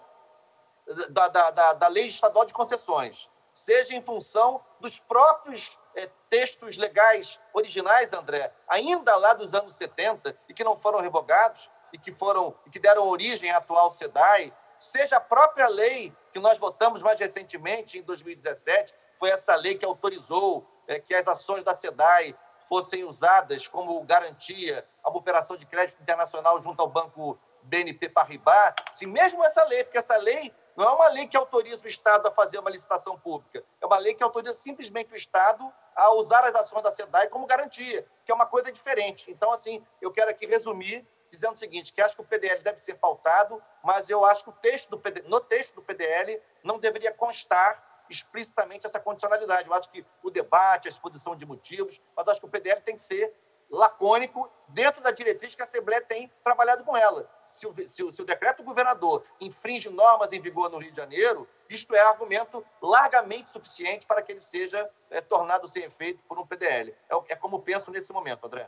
da, da, da, da lei estadual de concessões, seja em função dos próprios é, textos legais originais, André, ainda lá dos anos setenta, e que não foram revogados, e que, foram, e que deram origem à atual SEDAI, seja a própria lei que nós votamos mais recentemente, em dois mil e dezessete, foi essa lei que autorizou é, que as ações da SEDAI fossem usadas como garantia a uma operação de crédito internacional junto ao Banco B N P Paribas, se mesmo essa lei, porque essa lei não é uma lei que autoriza o Estado a fazer uma licitação pública, é uma lei que autoriza simplesmente o Estado a usar as ações da SEDAI como garantia, que é uma coisa diferente. Então, assim, eu quero aqui resumir dizendo o seguinte, que acho que o P D L deve ser pautado, mas eu acho que o texto do P D L, no texto do P D L não deveria constar explicitamente essa condicionalidade. Eu acho que o debate, a exposição de motivos, mas acho que o P D L tem que ser lacônico dentro da diretriz que a Assembleia tem trabalhado com ela. Se o, se o, se o decreto do governador infringe normas em vigor no Rio de Janeiro, isto é argumento largamente suficiente para que ele seja é, tornado sem efeito por um P D L. É, é como penso nesse momento, André.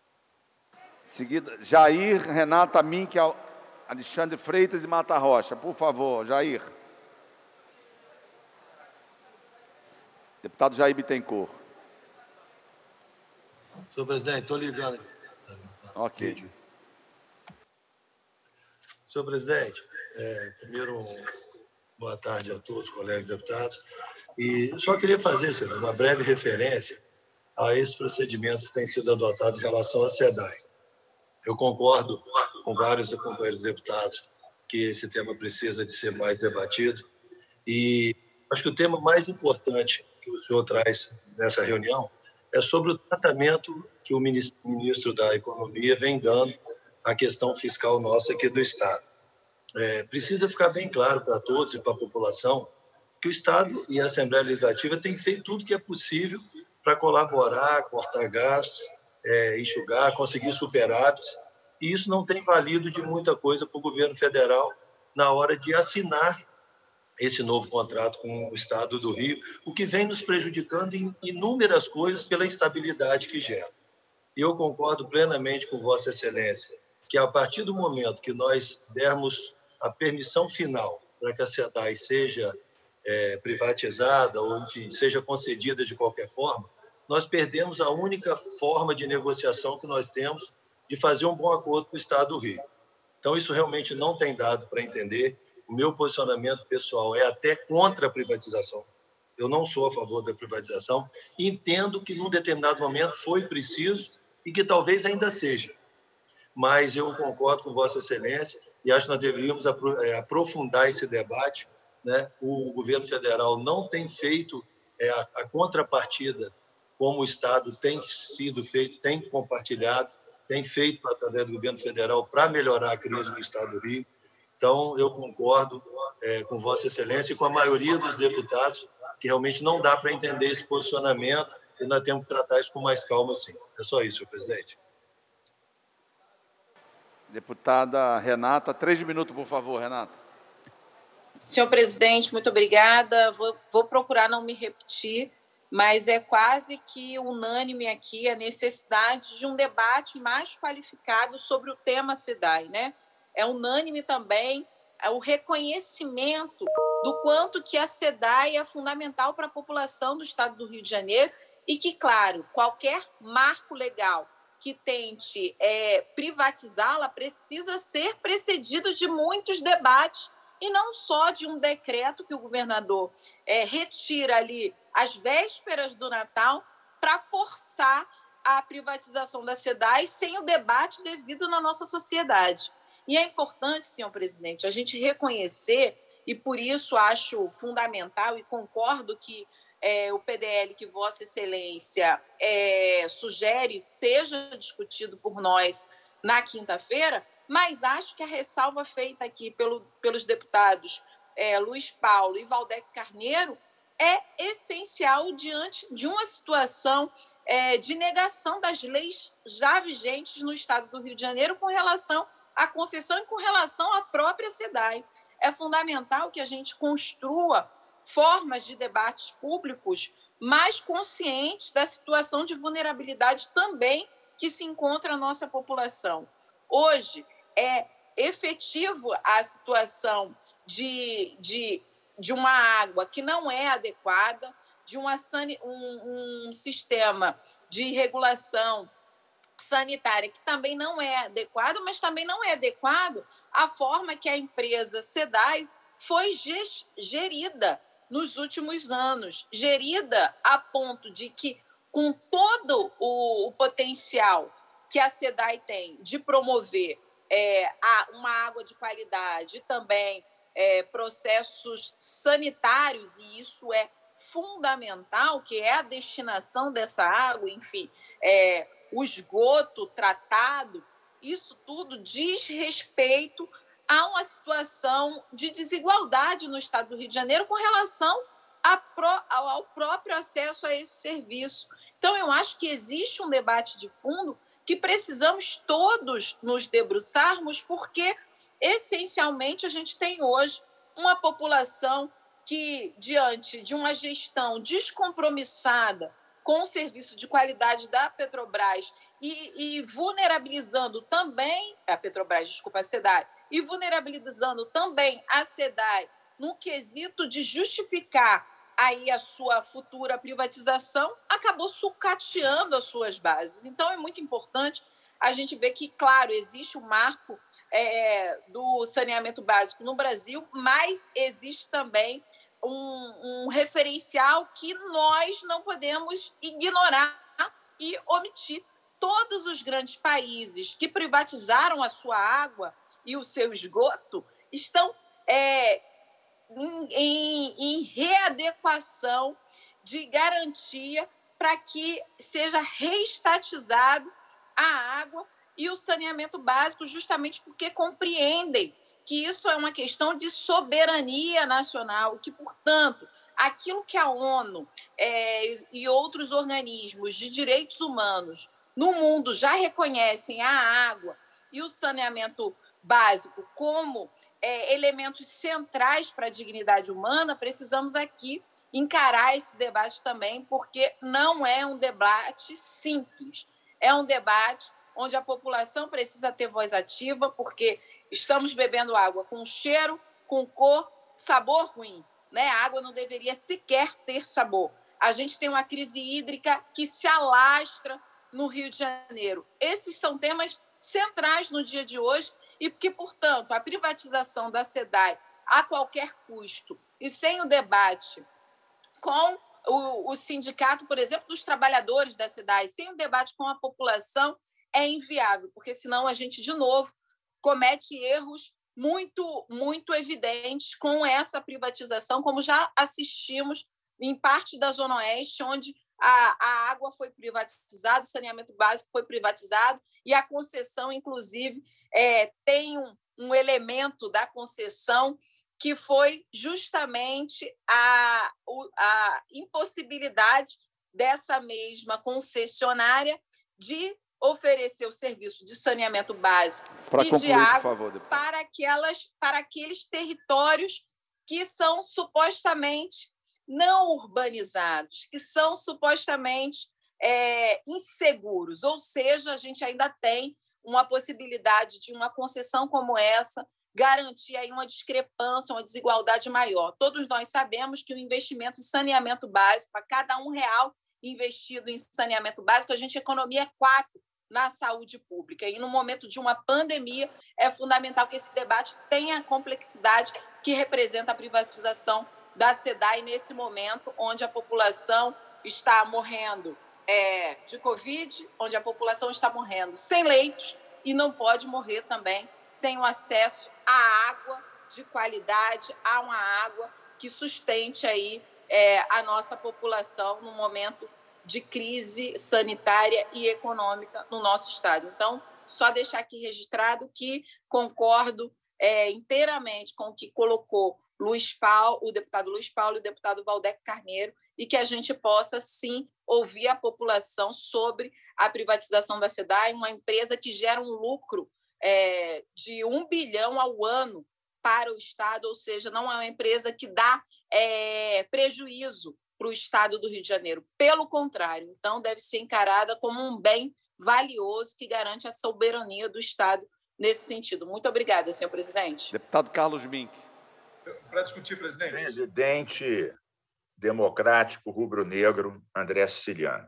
Seguida, Jair, Renata Mink, Alexandre Freitas e Mata Rocha. Por favor, Jair. Deputado Jair Bittencourt. Senhor presidente, estou ligando. Ok. Senhor presidente, é, primeiro, boa tarde a todos, colegas deputados. E só queria fazer, senhor, uma breve referência a esses procedimentos que têm sido adotados em relação à SEDAI. Eu concordo com vários companheiros deputados que esse tema precisa de ser mais debatido. E acho que o tema mais importante que o senhor traz nessa reunião é sobre o tratamento que o ministro da Economia vem dando à questão fiscal nossa aqui do Estado. É, precisa ficar bem claro para todos e para a população que o Estado e a Assembleia Legislativa têm feito tudo que é possível para colaborar, cortar gastos, é, enxugar, conseguir superávit, e isso não tem valido de muita coisa para o governo federal na hora de assinar esse novo contrato com o Estado do Rio, o que vem nos prejudicando em inúmeras coisas pela instabilidade que gera. E eu concordo plenamente com Vossa Excelência que, a partir do momento que nós dermos a permissão final para que a SEDAI seja é, privatizada ou, enfim, seja concedida de qualquer forma, nós perdemos a única forma de negociação que nós temos de fazer um bom acordo com o Estado do Rio. Então, isso realmente não tem dado para entender. O meu posicionamento pessoal é até contra a privatização Eu não sou a favor da privatização. Entendo que, num determinado momento, foi preciso e que talvez ainda seja. Mas eu concordo com Vossa Excelência e acho que nós deveríamos aprofundar esse debate, né? O governo federal não tem feito a, a contrapartida como o Estado tem sido feito, tem compartilhado, tem feito através do governo federal para melhorar a crise no Estado do Rio. Então, eu concordo é, com Vossa Excelência e com a maioria dos deputados que realmente não dá para entender esse posicionamento e nós temos que tratar isso com mais calma, sim. É só isso, senhor presidente. Deputada Renata, três minutos, por favor, Renata. Senhor presidente, muito obrigada. Vou, vou procurar não me repetir, mas é quase que unânime aqui a necessidade de um debate mais qualificado sobre o tema SEDAI, né? É unânime também o reconhecimento do quanto que a SEDAI é fundamental para a população do Estado do Rio de Janeiro e que, claro, qualquer marco legal que tente é, privatizá-la precisa ser precedido de muitos debates e não só de um decreto que o governador é, retira ali às vésperas do Natal para forçar a privatização da SEDAI sem o debate devido na nossa sociedade. E é importante, senhor presidente, a gente reconhecer, e por isso acho fundamental e concordo que é, o P D L que Vossa Excelência é, sugere seja discutido por nós na quinta-feira, mas acho que a ressalva feita aqui pelo, pelos deputados é, Luiz Paulo e Valdec Carneiro é essencial diante de uma situação é, de negação das leis já vigentes no Estado do Rio de Janeiro com relação à concessão e com relação à própria SEDAI. É fundamental que a gente construa formas de debates públicos mais conscientes da situação de vulnerabilidade também que se encontra a nossa população. Hoje, é efetivo a situação de, de, de uma água que não é adequada, de uma, um, um sistema de regulação sanitária que também não é adequado, mas também não é adequado a forma que a empresa SEDAI foi gerida nos últimos anos, gerida a ponto de que, com todo o, o potencial que a SEDAI tem de promover é, a, uma água de qualidade e também é, processos sanitários, e isso é fundamental, que é a destinação dessa água, enfim, é, o esgoto tratado, isso tudo diz respeito a uma situação de desigualdade no Estado do Rio de Janeiro com relação a pro, ao próprio acesso a esse serviço. Então, eu acho que existe um debate de fundo que precisamos todos nos debruçarmos, porque, essencialmente, a gente tem hoje uma população que, diante de uma gestão descompromissada com o serviço de qualidade da Petrobras e, e vulnerabilizando também a Petrobras, desculpa, a SEDAI, e vulnerabilizando também a SEDAI no quesito de justificar aí a sua futura privatização, acabou sucateando as suas bases. Então, é muito importante a gente ver que, claro, existe o marco é, do saneamento básico no Brasil, mas existe também um, um referencial que nós não podemos ignorar e omitir. Todos os grandes países que privatizaram a sua água e o seu esgoto estão é, em, em, em readequação de garantia para que seja reestatizado a água e o saneamento básico, justamente porque compreendem que isso é uma questão de soberania nacional, que, portanto, aquilo que a ONU é, e outros organismos de direitos humanos no mundo já reconhecem a água e o saneamento básico como é, elementos centrais para a dignidade humana, precisamos aqui encarar esse debate também, porque não é um debate simples, é um debate onde a população precisa ter voz ativa, porque estamos bebendo água com cheiro, com cor, sabor ruim, né? A água não deveria sequer ter sabor. A gente tem uma crise hídrica que se alastra no Rio de Janeiro. Esses são temas centrais no dia de hoje e que, portanto, a privatização da SEDAI a qualquer custo e sem o debate com o, o sindicato, por exemplo, dos trabalhadores da SEDAI. Sem um debate com a população é inviável, porque senão a gente, de novo, comete erros muito, muito evidentes com essa privatização, como já assistimos em parte da Zona Oeste, onde a, a água foi privatizada, o saneamento básico foi privatizado, e a concessão, inclusive, é, tem um, um elemento da concessão que foi justamente a, a impossibilidade dessa mesma concessionária de oferecer o serviço de saneamento básico pra e concluir, de água por favor, para, aquelas, para aqueles territórios que são supostamente não urbanizados, que são supostamente é, inseguros. Ou seja, a gente ainda tem uma possibilidade de uma concessão como essa garantir aí uma discrepância, uma desigualdade maior. Todos nós sabemos que o investimento em saneamento básico, a cada um real investido em saneamento básico, a gente economia quatro na saúde pública. E, no momento de uma pandemia, é fundamental que esse debate tenha a complexidade que representa a privatização da SEDAI nesse momento, onde a população está morrendo é, de Covid, onde a população está morrendo sem leitos e não pode morrer também sem o acesso à água de qualidade, a uma água que sustente aí, é, a nossa população no momento de crise sanitária e econômica no nosso estado. Então, só deixar aqui registrado que concordo é, inteiramente com o que colocou Luiz Paulo, o deputado Luiz Paulo e o deputado Waldeck Carneiro, e que a gente possa, sim, ouvir a população sobre a privatização da SEDAI, uma empresa que gera um lucro é, de um bilhão ao ano para o Estado, ou seja, não é uma empresa que dá é, prejuízo para o Estado do Rio de Janeiro. Pelo contrário, então, deve ser encarada como um bem valioso que garante a soberania do Estado nesse sentido. Muito obrigada, senhor presidente. Deputado Carlos Mink. Para discutir, presidente. Presidente democrático rubro-negro André Siciliano.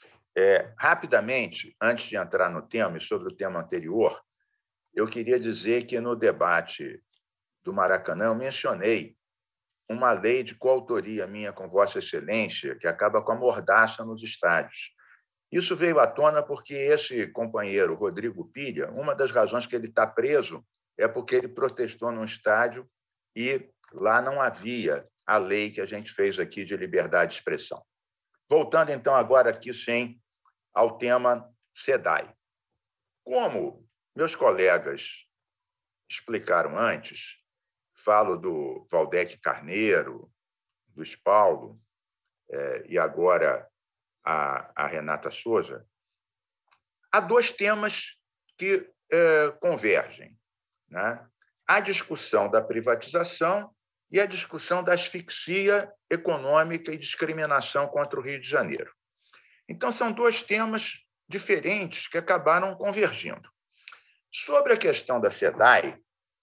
É, rapidamente, antes de entrar no tema e sobre o tema anterior, eu queria dizer que no debate do Maracanã eu mencionei uma lei de coautoria minha com Vossa Excelência que acaba com a mordaça nos estádios. Isso veio à tona porque esse companheiro, Rodrigo Pilha, uma das razões que ele está preso é porque ele protestou num estádio e lá não havia a lei que a gente fez aqui de liberdade de expressão. Voltando, então, agora aqui, sim, ao tema SEDAI. Como meus colegas explicaram antes, falo do Waldeck Carneiro, do Luiz Paulo, eh, e agora a, a Renata Souza, há dois temas que eh, convergem, né? A discussão da privatização e a discussão da asfixia econômica e discriminação contra o Rio de Janeiro. Então, são dois temas diferentes que acabaram convergindo. Sobre a questão da SEDAI,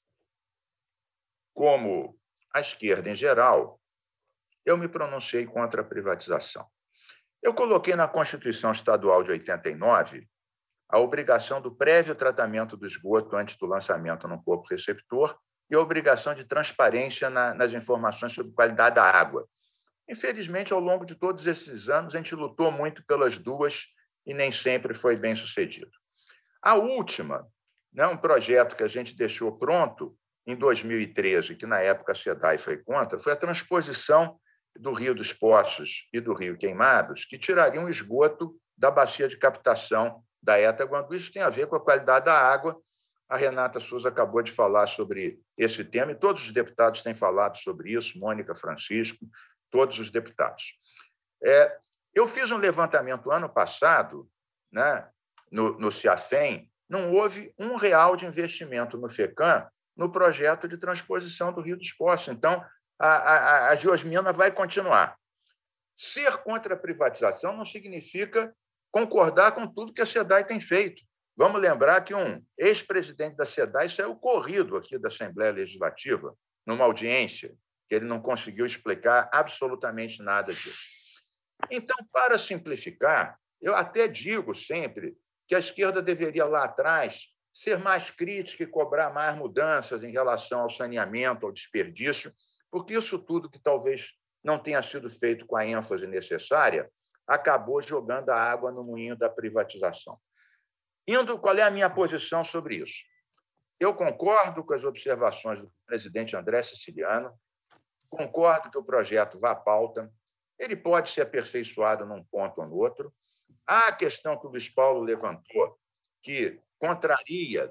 como a esquerda em geral, eu me pronunciei contra a privatização. Eu coloquei na Constituição Estadual de oitenta e nove a obrigação do prévio tratamento do esgoto antes do lançamento no corpo receptor e a obrigação de transparência na, nas informações sobre qualidade da água. Infelizmente, ao longo de todos esses anos, a gente lutou muito pelas duas e nem sempre foi bem sucedido. A última, né, um projeto que a gente deixou pronto em dois mil e treze, que na época a SEDAI foi contra, foi a transposição do Rio dos Poços e do Rio Queimados, que tirariam o esgoto da bacia de captação da ETA Guandu. Isso tem a ver com a qualidade da água. A Renata Souza acabou de falar sobre esse tema e todos os deputados têm falado sobre isso, Mônica Francisco, todos os deputados. É, eu fiz um levantamento ano passado, né, no, no CIAFEM, não houve um real de investimento no FECAM no projeto de transposição do Rio dos Poços. Então, a, a, a geosmina vai continuar. Ser contra a privatização não significa concordar com tudo que a SEDAI tem feito. Vamos lembrar que um ex-presidente da SEDAI saiu corrido aqui da Assembleia Legislativa, numa audiência, que ele não conseguiu explicar absolutamente nada disso. Então, para simplificar, eu até digo sempre que a esquerda deveria, lá atrás, ser mais crítica e cobrar mais mudanças em relação ao saneamento, ao desperdício, porque isso tudo que talvez não tenha sido feito com a ênfase necessária, acabou jogando a água no moinho da privatização. Indo, qual é a minha posição sobre isso? Eu concordo com as observações do presidente André Siciliano, concordo que o projeto vá à pauta, ele pode ser aperfeiçoado num ponto ou no outro. Há a questão que o Luiz Paulo levantou, que contraria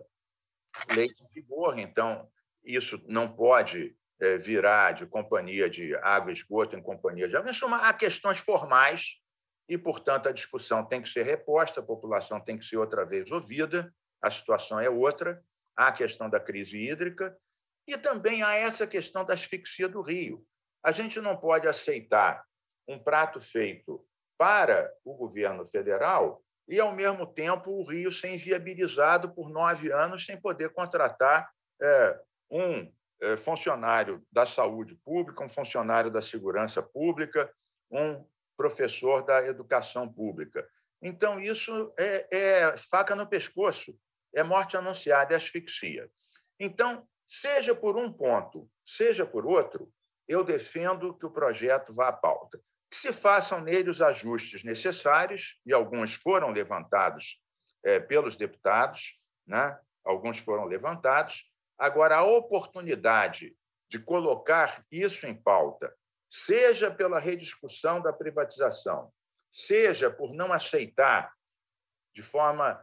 leis em vigor, então isso não pode virar de companhia de água e esgoto em companhia de água. Em suma, há questões formais e, portanto, a discussão tem que ser reposta, a população tem que ser outra vez ouvida, a situação é outra. Há a questão da crise hídrica e também há essa questão da asfixia do rio. A gente não pode aceitar um prato feito para o governo federal e, ao mesmo tempo, o rio ser inviabilizado por nove anos sem poder contratar é, um é, funcionário da saúde pública, um funcionário da segurança pública, um professor da educação pública. Então, isso é, é faca no pescoço, é morte anunciada, é asfixia. Então, seja por um ponto, seja por outro, eu defendo que o projeto vá à pauta. Que se façam nele os ajustes necessários, e alguns foram levantados é, pelos deputados, né? Alguns foram levantados. Agora, a oportunidade de colocar isso em pauta, seja pela rediscussão da privatização, seja por não aceitar de forma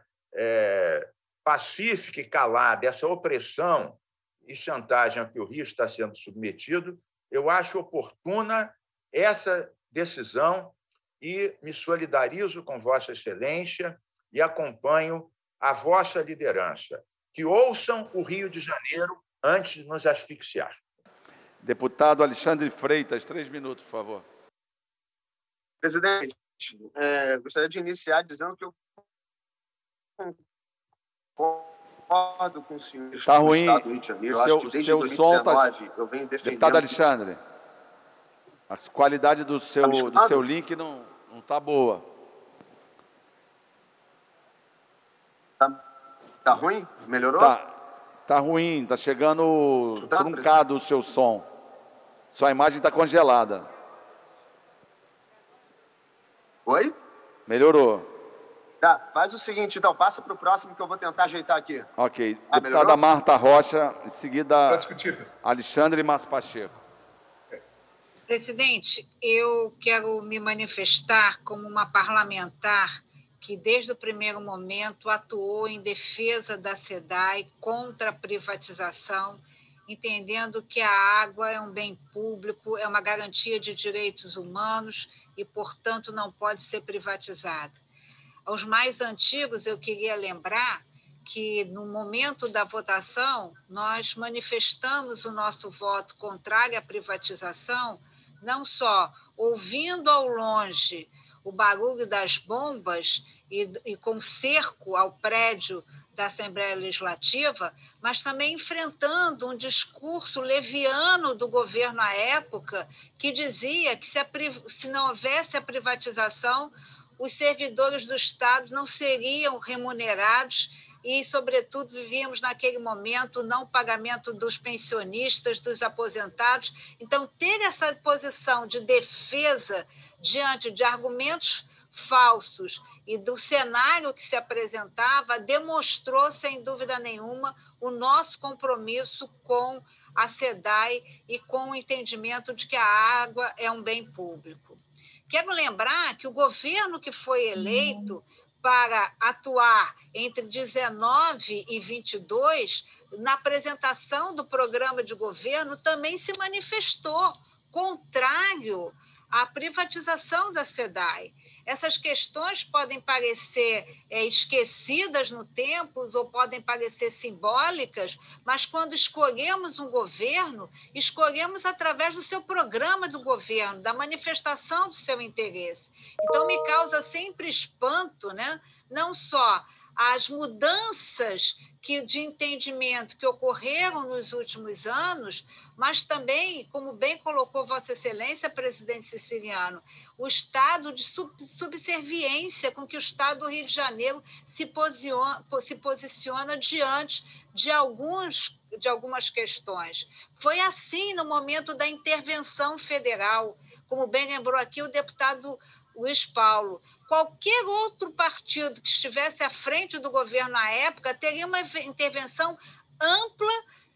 é, pacífica e calada essa opressão e chantagem a que o Rio está sendo submetido, eu acho oportuna essa decisão e me solidarizo com Vossa Excelência e acompanho a vossa liderança. Que ouçam o Rio de Janeiro antes de nos asfixiar. Deputado Alexandre Freitas, três minutos, por favor. Presidente, é, gostaria de iniciar dizendo que eu concordo com o senhor do Está ruim. Estado do Rio de Janeiro. O seu, acho que desde seu dois mil e dezenove som tá... eu venho defendendo... Deputado Alexandre, a qualidade do seu, tá do seu link não não está boa. Tá, tá ruim? Melhorou? Tá, tá ruim, está chegando Tá, truncado o seu som. Sua imagem está congelada. Oi? Melhorou. Tá, faz o seguinte, então, passa para o próximo que eu vou tentar ajeitar aqui. Ok. Ah, Deputada Marta Rocha, em seguida, discutir. Alexandre Massa Pacheco. Presidente, eu quero me manifestar como uma parlamentar que, desde o primeiro momento, atuou em defesa da SEDAI contra a privatização, entendendo que a água é um bem público, é uma garantia de direitos humanos e, portanto, não pode ser privatizada. Aos mais antigos, eu queria lembrar que, no momento da votação, nós manifestamos o nosso voto contrário à privatização, não só ouvindo ao longe o barulho das bombas e, e com cerco ao prédio da Assembleia Legislativa, mas também enfrentando um discurso leviano do governo à época, que dizia que se, a, se não houvesse a privatização, os servidores do Estado não seriam remunerados e, sobretudo, vivíamos naquele momento o não pagamento dos pensionistas, dos aposentados. Então, ter essa posição de defesa diante de argumentos falsos e do cenário que se apresentava demonstrou, sem dúvida nenhuma, o nosso compromisso com a SEDAI e com o entendimento de que a água é um bem público. Quero lembrar que o governo que foi eleito para atuar entre dezenove e vinte e dois, na apresentação do programa de governo, também se manifestou contrário à privatização da SEDAI. Essas questões podem parecer é, esquecidas no tempo ou podem parecer simbólicas, mas quando escolhemos um governo, escolhemos através do seu programa do governo, da manifestação do seu interesse. Então, me causa sempre espanto, né, não só as mudanças que, de entendimento que ocorreram nos últimos anos, mas também, como bem colocou Vossa Excelência, presidente Siciliano, o estado de sub, subserviência com que o Estado do Rio de Janeiro se posiciona, se posiciona diante de, alguns, de algumas questões. Foi assim no momento da intervenção federal, como bem lembrou aqui o deputado Luiz Paulo. Qualquer outro partido que estivesse à frente do governo na época teria uma intervenção ampla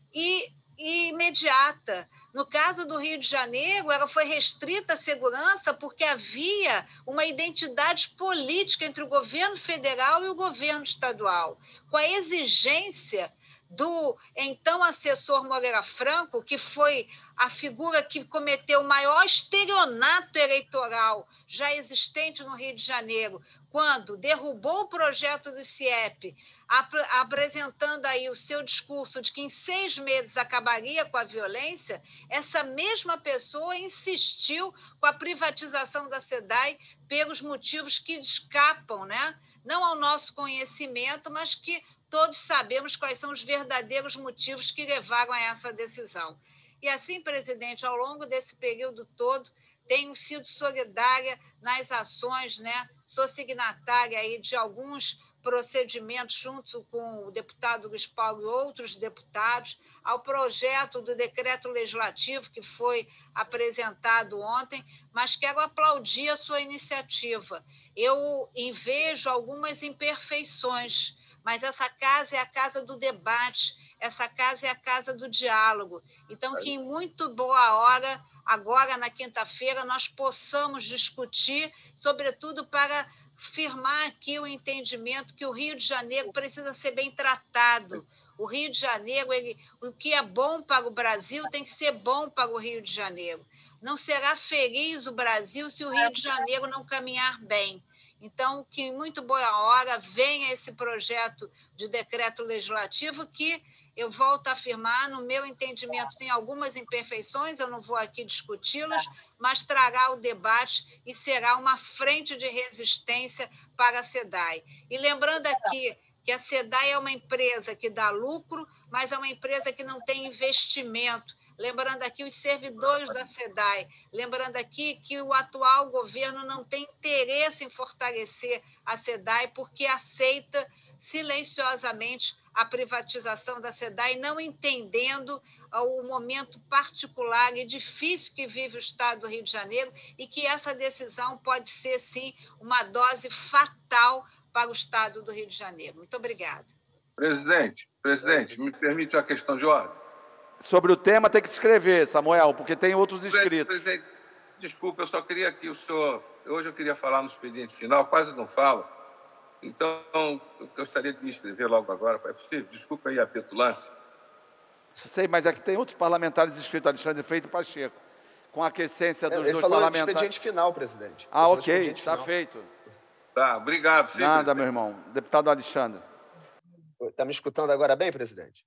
e, e imediata. No caso do Rio de Janeiro, ela foi restrita à segurança porque havia uma identidade política entre o governo federal e o governo estadual, com a exigência do então assessor Moreira Franco, que foi a figura que cometeu o maior estelionato eleitoral já existente no Rio de Janeiro, quando derrubou o projeto do C I E P, ap apresentando aí o seu discurso de que em seis meses acabaria com a violência. Essa mesma pessoa insistiu com a privatização da SEDAI pelos motivos que escapam, né? Não ao nosso conhecimento, mas que todos sabemos quais são os verdadeiros motivos que levaram a essa decisão. E assim, presidente, ao longo desse período todo, tenho sido solidária nas ações, né, sou signatária aí de alguns procedimentos junto com o deputado Luiz Paulo e outros deputados, ao projeto do decreto legislativo que foi apresentado ontem, mas quero aplaudir a sua iniciativa. Eu vejo algumas imperfeições, mas essa casa é a casa do debate, essa casa é a casa do diálogo. Então, que em muito boa hora, agora na quinta-feira, nós possamos discutir, sobretudo para firmar aqui o entendimento que o Rio de Janeiro precisa ser bem tratado. O Rio de Janeiro, ele, o que é bom para o Brasil tem que ser bom para o Rio de Janeiro. Não será feliz o Brasil se o Rio de Janeiro não caminhar bem. Então, que em muito boa hora venha esse projeto de decreto legislativo que, eu volto a afirmar, no meu entendimento tem algumas imperfeições, eu não vou aqui discuti-las, mas trará o debate e será uma frente de resistência para a SEDAI. E lembrando aqui que a SEDAI é uma empresa que dá lucro, mas é uma empresa que não tem investimento. Lembrando aqui os servidores da SEDAI, lembrando aqui que o atual governo não tem interesse em fortalecer a SEDAI porque aceita silenciosamente a privatização da SEDAI, não entendendo o momento particular e difícil que vive o Estado do Rio de Janeiro e que essa decisão pode ser, sim, uma dose fatal para o Estado do Rio de Janeiro. Muito obrigada. Presidente, presidente, me permite uma questão de ordem? Sobre o tema tem que escrever, Samuel, porque tem outros inscritos. Presidente, desculpa, eu só queria que o senhor... Hoje eu queria falar no expediente final, quase não falo. Então, eu gostaria de me inscrever logo agora. É possível? Desculpa aí a petulância. Sei, mas é que tem outros parlamentares inscritos, Alexandre Feito e Pacheco, com a aquiescência dos Ele dois falou parlamentares. expediente final, presidente. Ah, ok, está feito. Tá, obrigado. Sim, Nada, presidente. meu irmão. Deputado Alexandre. Está me escutando agora bem, presidente?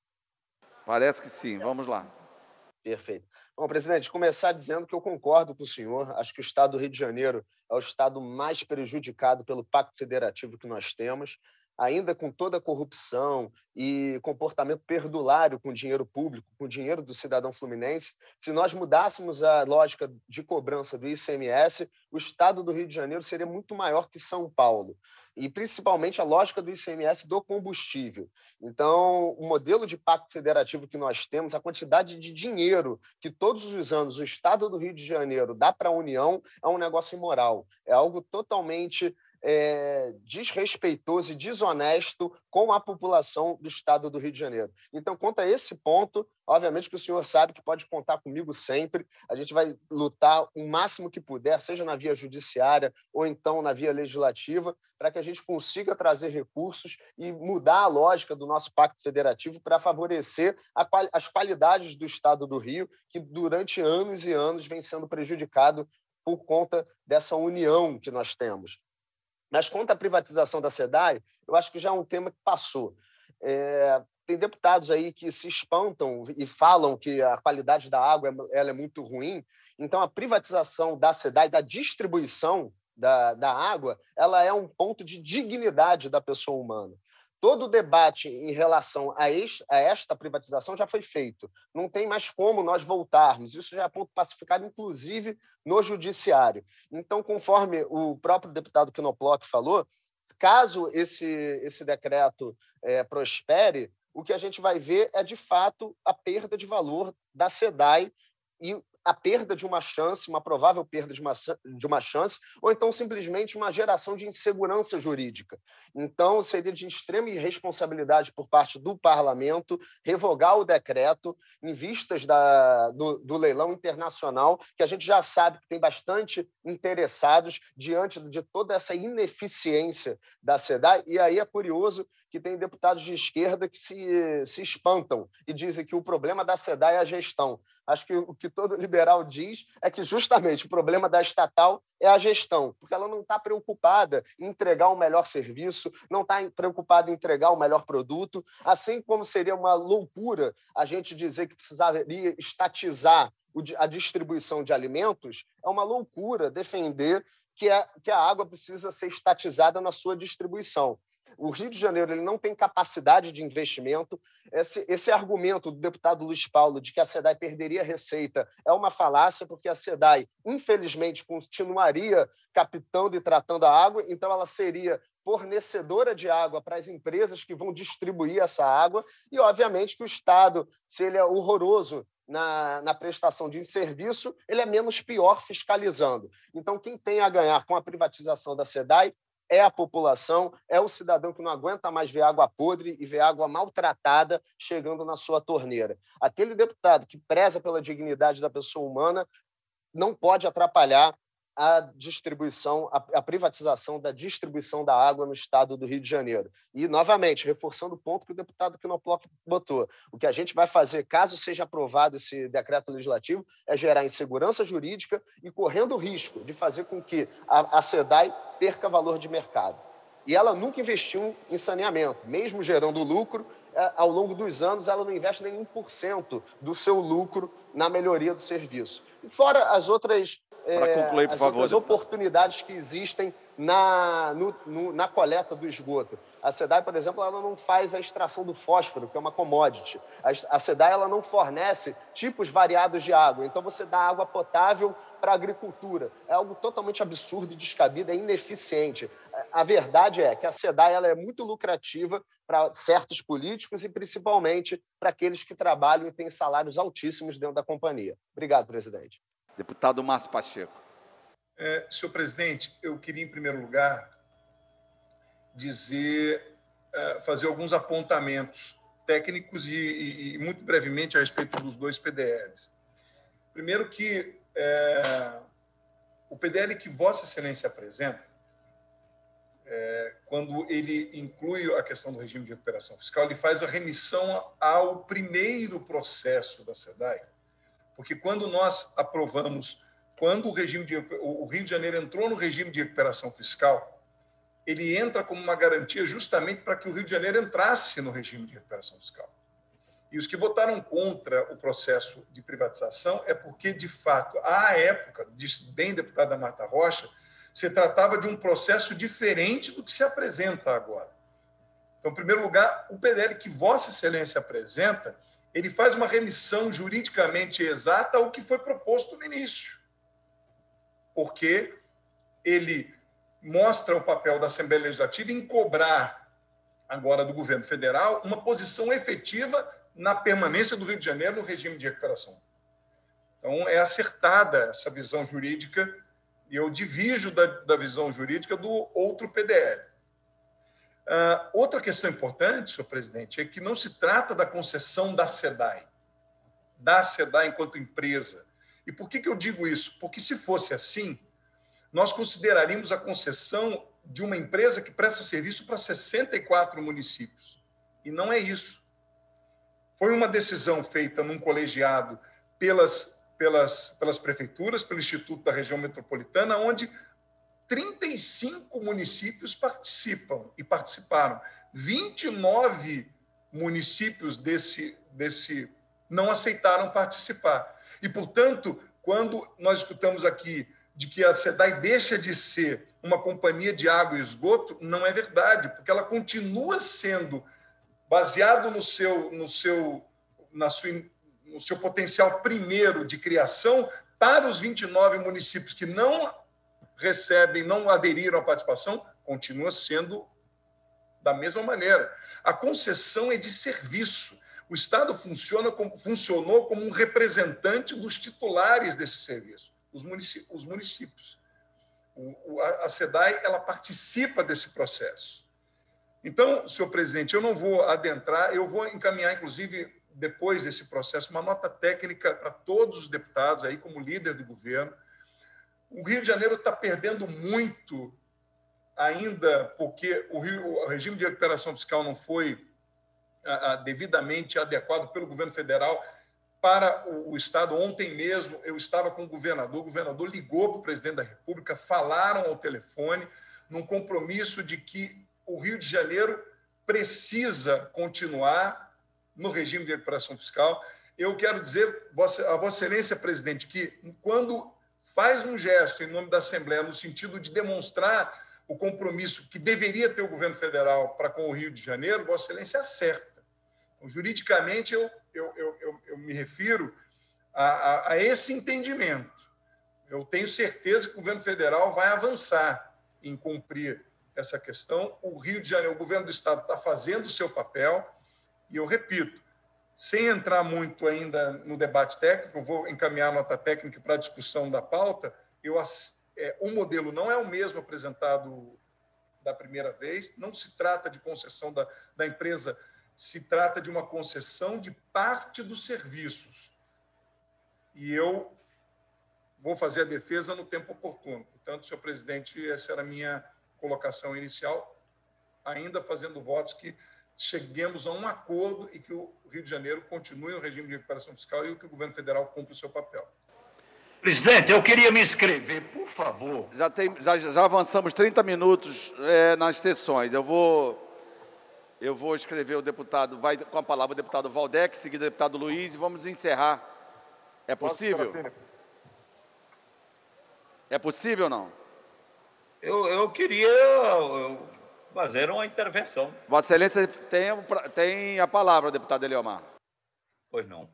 Parece que sim. Vamos lá. Perfeito. Bom, presidente, começar dizendo que eu concordo com o senhor. Acho que o Estado do Rio de Janeiro é o Estado mais prejudicado pelo Pacto Federativo que nós temos, ainda com toda a corrupção e comportamento perdulário com dinheiro público, com dinheiro do cidadão fluminense. Se nós mudássemos a lógica de cobrança do I C M S, o Estado do Rio de Janeiro seria muito maior que São Paulo. E, principalmente, a lógica do I C M S do combustível. Então, o modelo de pacto federativo que nós temos, a quantidade de dinheiro que todos os anos o Estado do Rio de Janeiro dá para a União é um negócio imoral. É algo totalmente é, desrespeitoso e desonesto com a população do Estado do Rio de Janeiro. Então, quanto a esse ponto, obviamente que o senhor sabe que pode contar comigo sempre. A gente vai lutar o máximo que puder, seja na via judiciária ou então na via legislativa, para que a gente consiga trazer recursos e mudar a lógica do nosso pacto federativo para favorecer a quali- as qualidades do Estado do Rio, que durante anos e anos vem sendo prejudicado por conta dessa união que nós temos. Mas quanto à privatização da SEDAI, eu acho que já é um tema que passou. É, tem deputados aí que se espantam e falam que a qualidade da água ela é muito ruim. Então, a privatização da SEDAI, da distribuição da, da água, ela é um ponto de dignidade da pessoa humana. Todo o debate em relação a, este, a esta privatização já foi feito. Não tem mais como nós voltarmos. Isso já é ponto pacificado, inclusive, no judiciário. Então, conforme o próprio deputado Knoploch falou, caso esse, esse decreto é, prospere, o que a gente vai ver é, de fato, a perda de valor da SEDAI e a perda de uma chance, uma provável perda de uma, de uma chance, ou então simplesmente uma geração de insegurança jurídica. Então, seria de extrema irresponsabilidade por parte do parlamento revogar o decreto em vistas da, do, do leilão internacional, que a gente já sabe que tem bastante interessados diante de toda essa ineficiência da SEDAI, e aí é curioso que tem deputados de esquerda que se, se espantam e dizem que o problema da SEDAI é a gestão. Acho que o que todo liberal diz é que justamente o problema da estatal é a gestão, porque ela não está preocupada em entregar um melhor serviço, não está preocupada em entregar um melhor produto, assim como seria uma loucura a gente dizer que precisaria estatizar a distribuição de alimentos, é uma loucura defender que a, que a água precisa ser estatizada na sua distribuição. O Rio de Janeiro ele não tem capacidade de investimento. Esse, esse argumento do deputado Luiz Paulo de que a SEDAI perderia receita é uma falácia, porque a SEDAI, infelizmente, continuaria captando e tratando a água, então ela seria fornecedora de água para as empresas que vão distribuir essa água, e, obviamente, que o Estado, se ele é horroroso na, na prestação de serviço, ele é menos pior fiscalizando. Então, quem tem a ganhar com a privatização da SEDAI é a população, é o cidadão que não aguenta mais ver água podre e ver água maltratada chegando na sua torneira. Aquele deputado que preza pela dignidade da pessoa humana não pode atrapalhar a distribuição, a, a privatização da distribuição da água no estado do Rio de Janeiro. E, novamente, reforçando o ponto que o deputado Knoploch botou, o que a gente vai fazer, caso seja aprovado esse decreto legislativo, é gerar insegurança jurídica e correndo o risco de fazer com que a, a SEDAI perca valor de mercado. E ela nunca investiu em saneamento, mesmo gerando lucro, ao longo dos anos ela não investe nem um por cento do seu lucro na melhoria do serviço. E fora as outras Para concluir, por as favor, outras oportunidades que existem na, no, no, na coleta do esgoto. A SEDAI, por exemplo, ela não faz a extração do fósforo, que é uma commodity. A, a SEDAI ela não fornece tipos variados de água. Então, você dá água potável para a agricultura. É algo totalmente absurdo e descabido, é ineficiente. A verdade é que a SEDAI ela é muito lucrativa para certos políticos e, principalmente, para aqueles que trabalham e têm salários altíssimos dentro da companhia. Obrigado, presidente. Deputado Márcio Pacheco. É, senhor presidente, eu queria, em primeiro lugar, dizer, é, fazer alguns apontamentos técnicos e, e, e, muito brevemente, a respeito dos dois P D Ls. Primeiro que é, o P D L que Vossa Excelência apresenta, é, quando ele inclui a questão do regime de recuperação fiscal, ele faz a remissão ao primeiro processo da SEDAI, porque quando nós aprovamos, quando o, regime de, o Rio de Janeiro entrou no regime de recuperação fiscal, ele entra como uma garantia justamente para que o Rio de Janeiro entrasse no regime de recuperação fiscal. E os que votaram contra o processo de privatização é porque, de fato, à época, disse bem a deputada Marta Rocha, se tratava de um processo diferente do que se apresenta agora. Então, em primeiro lugar, o P D L que Vossa Excelência apresenta, ele faz uma remissão juridicamente exata ao que foi proposto no início, porque ele mostra o papel da Assembleia Legislativa em cobrar, agora do governo federal, uma posição efetiva na permanência do Rio de Janeiro no regime de recuperação. Então, é acertada essa visão jurídica, e eu divido da, da visão jurídica do outro P D L. Uh, outra questão importante, senhor presidente, é que não se trata da concessão da SEDAI, da SEDAI enquanto empresa. E por que, que eu digo isso? Porque, se fosse assim, nós consideraríamos a concessão de uma empresa que presta serviço para sessenta e quatro municípios. E não é isso. Foi uma decisão feita num colegiado pelas, pelas, pelas prefeituras, pelo Instituto da Região Metropolitana, onde trinta e cinco municípios participam e participaram. vinte e nove municípios desse, desse não aceitaram participar. E, portanto, quando nós escutamos aqui de que a SEDAI deixa de ser uma companhia de água e esgoto não é verdade, porque ela continua sendo baseado no seu, no seu, na sua, no seu potencial primeiro de criação para os vinte e nove municípios que não recebem, não aderiram à participação, continua sendo da mesma maneira. A concessão é de serviço. O Estado funciona como, funcionou como um representante dos titulares desse serviço, os municípios. Os municípios. O, o, a SEDAI ela participa desse processo. Então, senhor presidente, eu não vou adentrar, eu vou encaminhar, inclusive, depois desse processo, uma nota técnica para todos os deputados, aí como líder do governo. O Rio de Janeiro está perdendo muito ainda porque o, Rio, o regime de recuperação fiscal não foi a, a, devidamente adequado pelo governo federal para o, o Estado. Ontem mesmo eu estava com o governador, o governador ligou para o presidente da República, falaram ao telefone num compromisso de que o Rio de Janeiro precisa continuar no regime de recuperação fiscal. Eu quero dizer a Vossa Excelência, presidente, que quando faz um gesto em nome da Assembleia no sentido de demonstrar o compromisso que deveria ter o governo federal para com o Rio de Janeiro, Vossa Excelência acerta. Então, juridicamente, eu, eu, eu, eu me refiro a, a, a esse entendimento. Eu tenho certeza que o governo federal vai avançar em cumprir essa questão. O Rio de Janeiro, o governo do Estado está fazendo o seu papel, e eu repito, sem entrar muito ainda no debate técnico, eu vou encaminhar a nota técnica para a discussão da pauta, eu, é, o modelo não é o mesmo apresentado da primeira vez, não se trata de concessão da, da empresa, se trata de uma concessão de parte dos serviços. E eu vou fazer a defesa no tempo oportuno. Portanto, senhor presidente, essa era a minha colocação inicial, ainda fazendo votos que cheguemos a um acordo e que o Rio de Janeiro continue o regime de recuperação fiscal e que o governo federal cumpra o seu papel. Presidente, eu queria me inscrever, por favor. Já, tem, já, já avançamos trinta minutos é, nas sessões. Eu vou, eu vou escrever o deputado, vai com a palavra o deputado Valdec, seguido o deputado Luiz, e vamos encerrar. É possível? É possível ou não? Eu, eu queria eu fazer uma intervenção. Vossa Excelência tem, tem a palavra, deputado Eliomar. Pois não.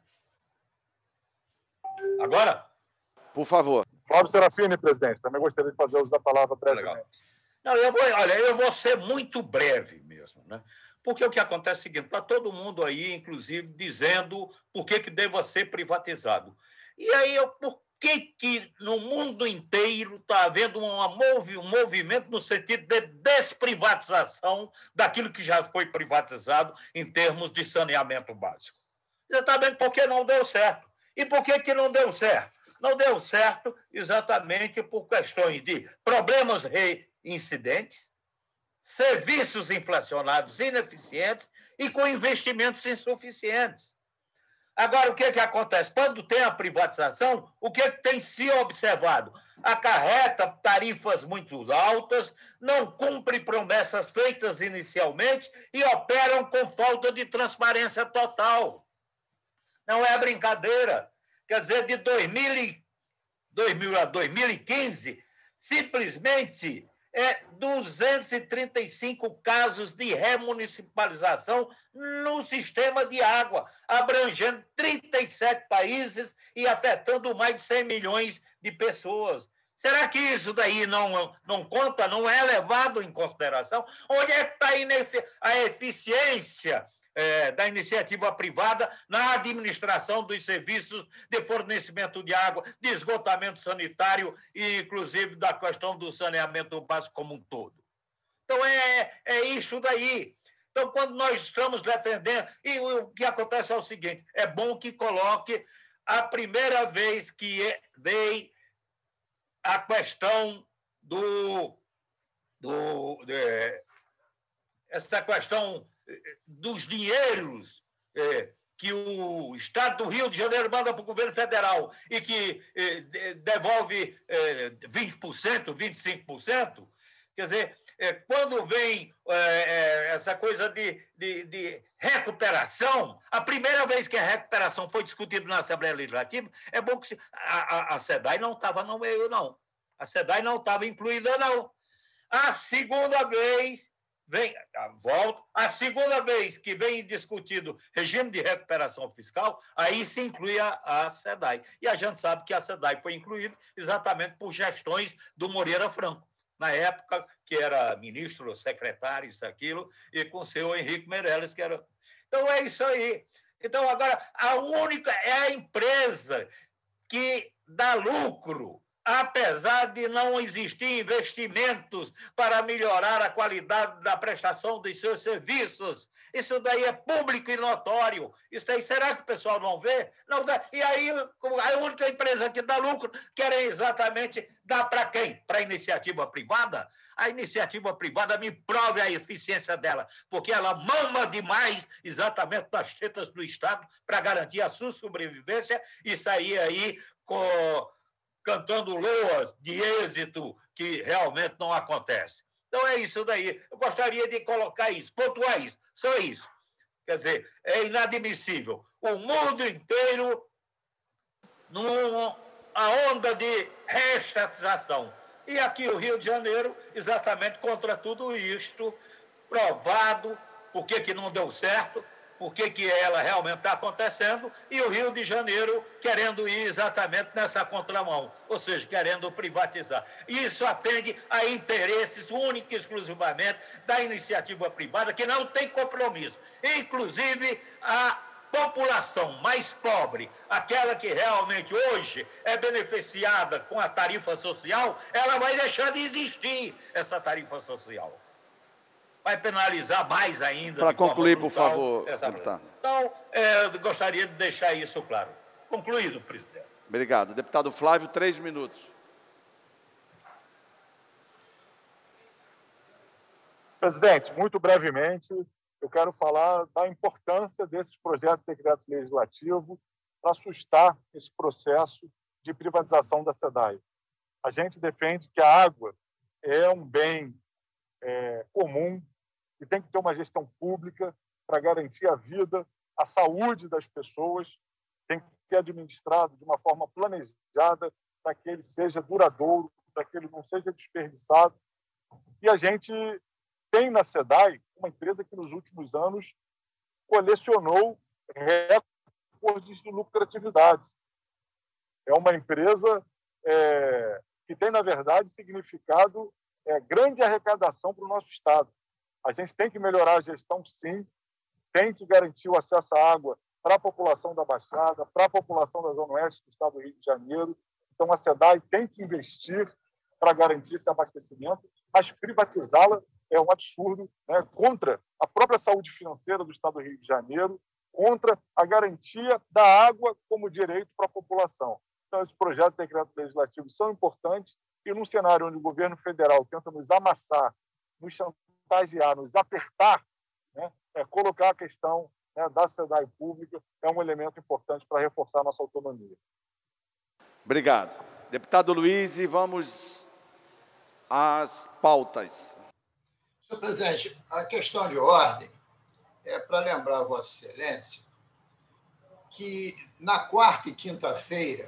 Agora? Por favor. Fábio Serafini, presidente. Também gostaria de fazer uso da palavra brevemente. Não, eu vou, olha, eu vou ser muito breve mesmo, né? Porque o que acontece é o seguinte, está todo mundo aí, inclusive, dizendo por que, que deva ser privatizado. E aí, eu, por que, que no mundo inteiro está havendo uma movi, um movimento no sentido de desprivatização daquilo que já foi privatizado em termos de saneamento básico? Você está vendo por que não deu certo. E por que, que não deu certo? Não deu certo exatamente por questões de problemas reincidentes, serviços inflacionados ineficientes e com investimentos insuficientes. Agora, o que, que acontece? Quando tem a privatização, o que, que tem se observado? Acarreta tarifas muito altas, não cumpre promessas feitas inicialmente e operam com falta de transparência total. Não é brincadeira. Quer dizer, de dois mil a dois mil e quinze, simplesmente é duzentos e trinta e cinco casos de remunicipalização no sistema de água, abrangendo trinta e sete países e afetando mais de cem milhões de pessoas. Será que isso daí não, não conta, não é levado em consideração? Onde é que está a eficiência É, da iniciativa privada na administração dos serviços de fornecimento de água, de esgotamento sanitário e, inclusive, da questão do saneamento básico como um todo? Então, é, é isso daí. Então, quando nós estamos defendendo... E o que acontece é o seguinte, é bom que coloque a primeira vez que veio a questão do... do de, essa questão dos dinheiros é, que o Estado do Rio de Janeiro manda para o governo federal e que é, devolve é, vinte por cento, vinte e cinco por cento, quer dizer, é, quando vem é, é, essa coisa de, de, de recuperação, a primeira vez que a recuperação foi discutida na Assembleia Legislativa, é bom que se, a, a, a SEDAI não estava no meio, não. A SEDAI não estava incluída, não. A segunda vez, vem, volta, a segunda vez que vem discutido regime de recuperação fiscal, aí se inclui a, a SEDAI. E a gente sabe que a SEDAI foi incluída exatamente por gestões do Moreira Franco, na época que era ministro, secretário, isso, aquilo, e com o seu Henrique Meirelles, que era... Então, é isso aí. Então, agora, a única é a empresa que dá lucro, apesar de não existir investimentos para melhorar a qualidade da prestação dos seus serviços. Isso daí é público e notório. Isso daí, será que o pessoal não vê? Não vê. E aí, a única empresa que dá lucro querem exatamente dar para quem? Para a iniciativa privada? A iniciativa privada me prove a eficiência dela, porque ela mama demais exatamente das tetas do Estado para garantir a sua sobrevivência e sair aí com... cantando loas de êxito que realmente não acontece. Então, é isso daí. Eu gostaria de colocar isso, pontuar isso, só isso. Quer dizer, é inadmissível. O mundo inteiro numa onda de reestatização. E aqui o Rio de Janeiro, exatamente contra tudo isto, provado por que que não deu certo, por que que ela realmente está acontecendo, e o Rio de Janeiro querendo ir exatamente nessa contramão, ou seja, querendo privatizar. Isso atende a interesses únicos e exclusivamente da iniciativa privada, que não tem compromisso. Inclusive, a população mais pobre, aquela que realmente hoje é beneficiada com a tarifa social, ela vai deixar de existir, essa tarifa social. Vai penalizar mais ainda. Para concluir, por favor, deputado. Então, é, eu gostaria de deixar isso claro. Concluído, presidente. Obrigado. Deputado Flávio, três minutos. Presidente, muito brevemente, eu quero falar da importância desses projetos de decreto legislativo para assustar esse processo de privatização da SEDAI. A gente defende que a água é um bem é, comum, e tem que ter uma gestão pública para garantir a vida, a saúde das pessoas, tem que ser administrado de uma forma planejada para que ele seja duradouro, para que ele não seja desperdiçado. E a gente tem na SEDAI uma empresa que nos últimos anos colecionou recordes de lucratividade. É uma empresa é, que tem, na verdade, significado é, grande arrecadação para o nosso Estado. A gente tem que melhorar a gestão, sim, tem que garantir o acesso à água para a população da Baixada, para a população da Zona Oeste do Estado do Rio de Janeiro. Então, a SEDAI tem que investir para garantir esse abastecimento, mas privatizá-la é um absurdo, né, contra a própria saúde financeira do Estado do Rio de Janeiro, contra a garantia da água como direito para a população. Então, esses projetos de decreto legislativo são importantes e, num cenário onde o governo federal tenta nos amassar, nos chantagear, nos apertar, né, é, colocar a questão, né, da SEDAI pública é um elemento importante para reforçar a nossa autonomia. Obrigado. Deputado Luiz, e vamos às pautas. Senhor presidente, a questão de ordem é para lembrar a Vossa Excelência que na quarta e quinta-feira,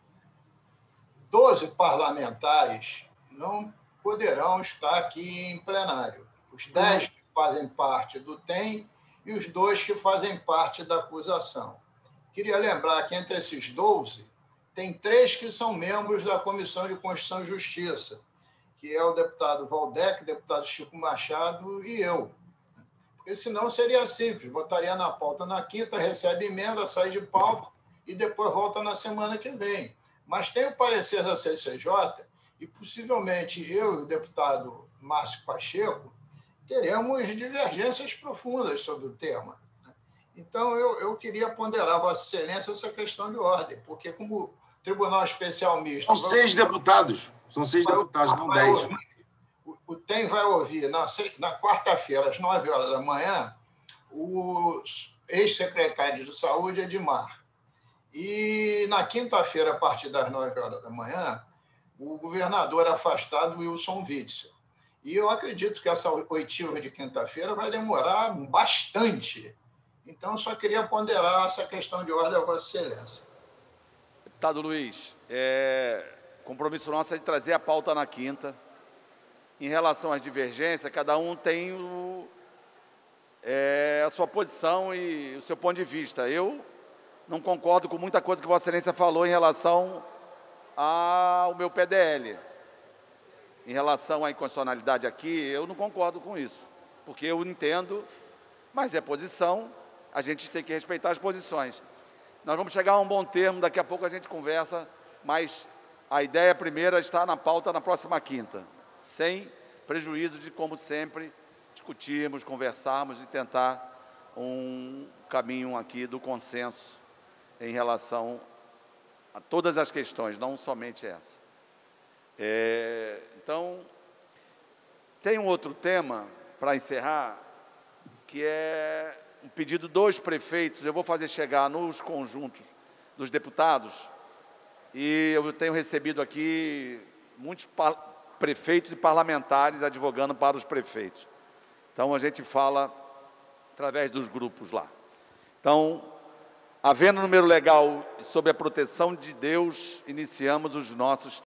doze parlamentares não poderão estar aqui em plenário. Os dez que fazem parte do T E M e os dois que fazem parte da acusação. Queria lembrar que entre esses doze, tem três que são membros da Comissão de Constituição e Justiça, que é o deputado Valdec, o deputado Chico Machado e eu. Porque senão seria simples, botaria na pauta na quinta, recebe emenda, sai de pauta e depois volta na semana que vem. Mas tem o parecer da C C J e possivelmente eu e o deputado Márcio Pacheco teremos divergências profundas sobre o tema. Então, eu, eu queria ponderar, Vossa Excelência, essa questão de ordem, porque como Tribunal Especial Misto... São seis deputados, são seis deputados, não dez. O, o T E M vai ouvir, na, na quarta-feira, às nove horas da manhã, o ex-secretário de Saúde, Edmar. E na quinta-feira, a partir das nove horas da manhã, o governador afastado, Wilson Witzel. E eu acredito que essa oitiva de quinta-feira vai demorar bastante. Então, só queria ponderar essa questão de ordem a Vossa Excelência. Deputado Luiz, é, o compromisso nosso é de trazer a pauta na quinta. Em relação às divergências, cada um tem o, é, a sua posição e o seu ponto de vista. Eu não concordo com muita coisa que Vossa Excelência falou em relação ao meu P D L. Em relação à inconstitucionalidade aqui, eu não concordo com isso, porque eu entendo, mas é posição, a gente tem que respeitar as posições. Nós vamos chegar a um bom termo, daqui a pouco a gente conversa, mas a ideia primeira está na pauta na próxima quinta, sem prejuízo de, como sempre, discutirmos, conversarmos e tentar um caminho aqui do consenso em relação a todas as questões, não somente essa. É, então, tem um outro tema, para encerrar, que é um pedido dos prefeitos, eu vou fazer chegar nos conjuntos dos deputados, e eu tenho recebido aqui muitos prefeitos e parlamentares advogando para os prefeitos. Então, a gente fala através dos grupos lá. Então, havendo número legal e sob a proteção de Deus, iniciamos os nossos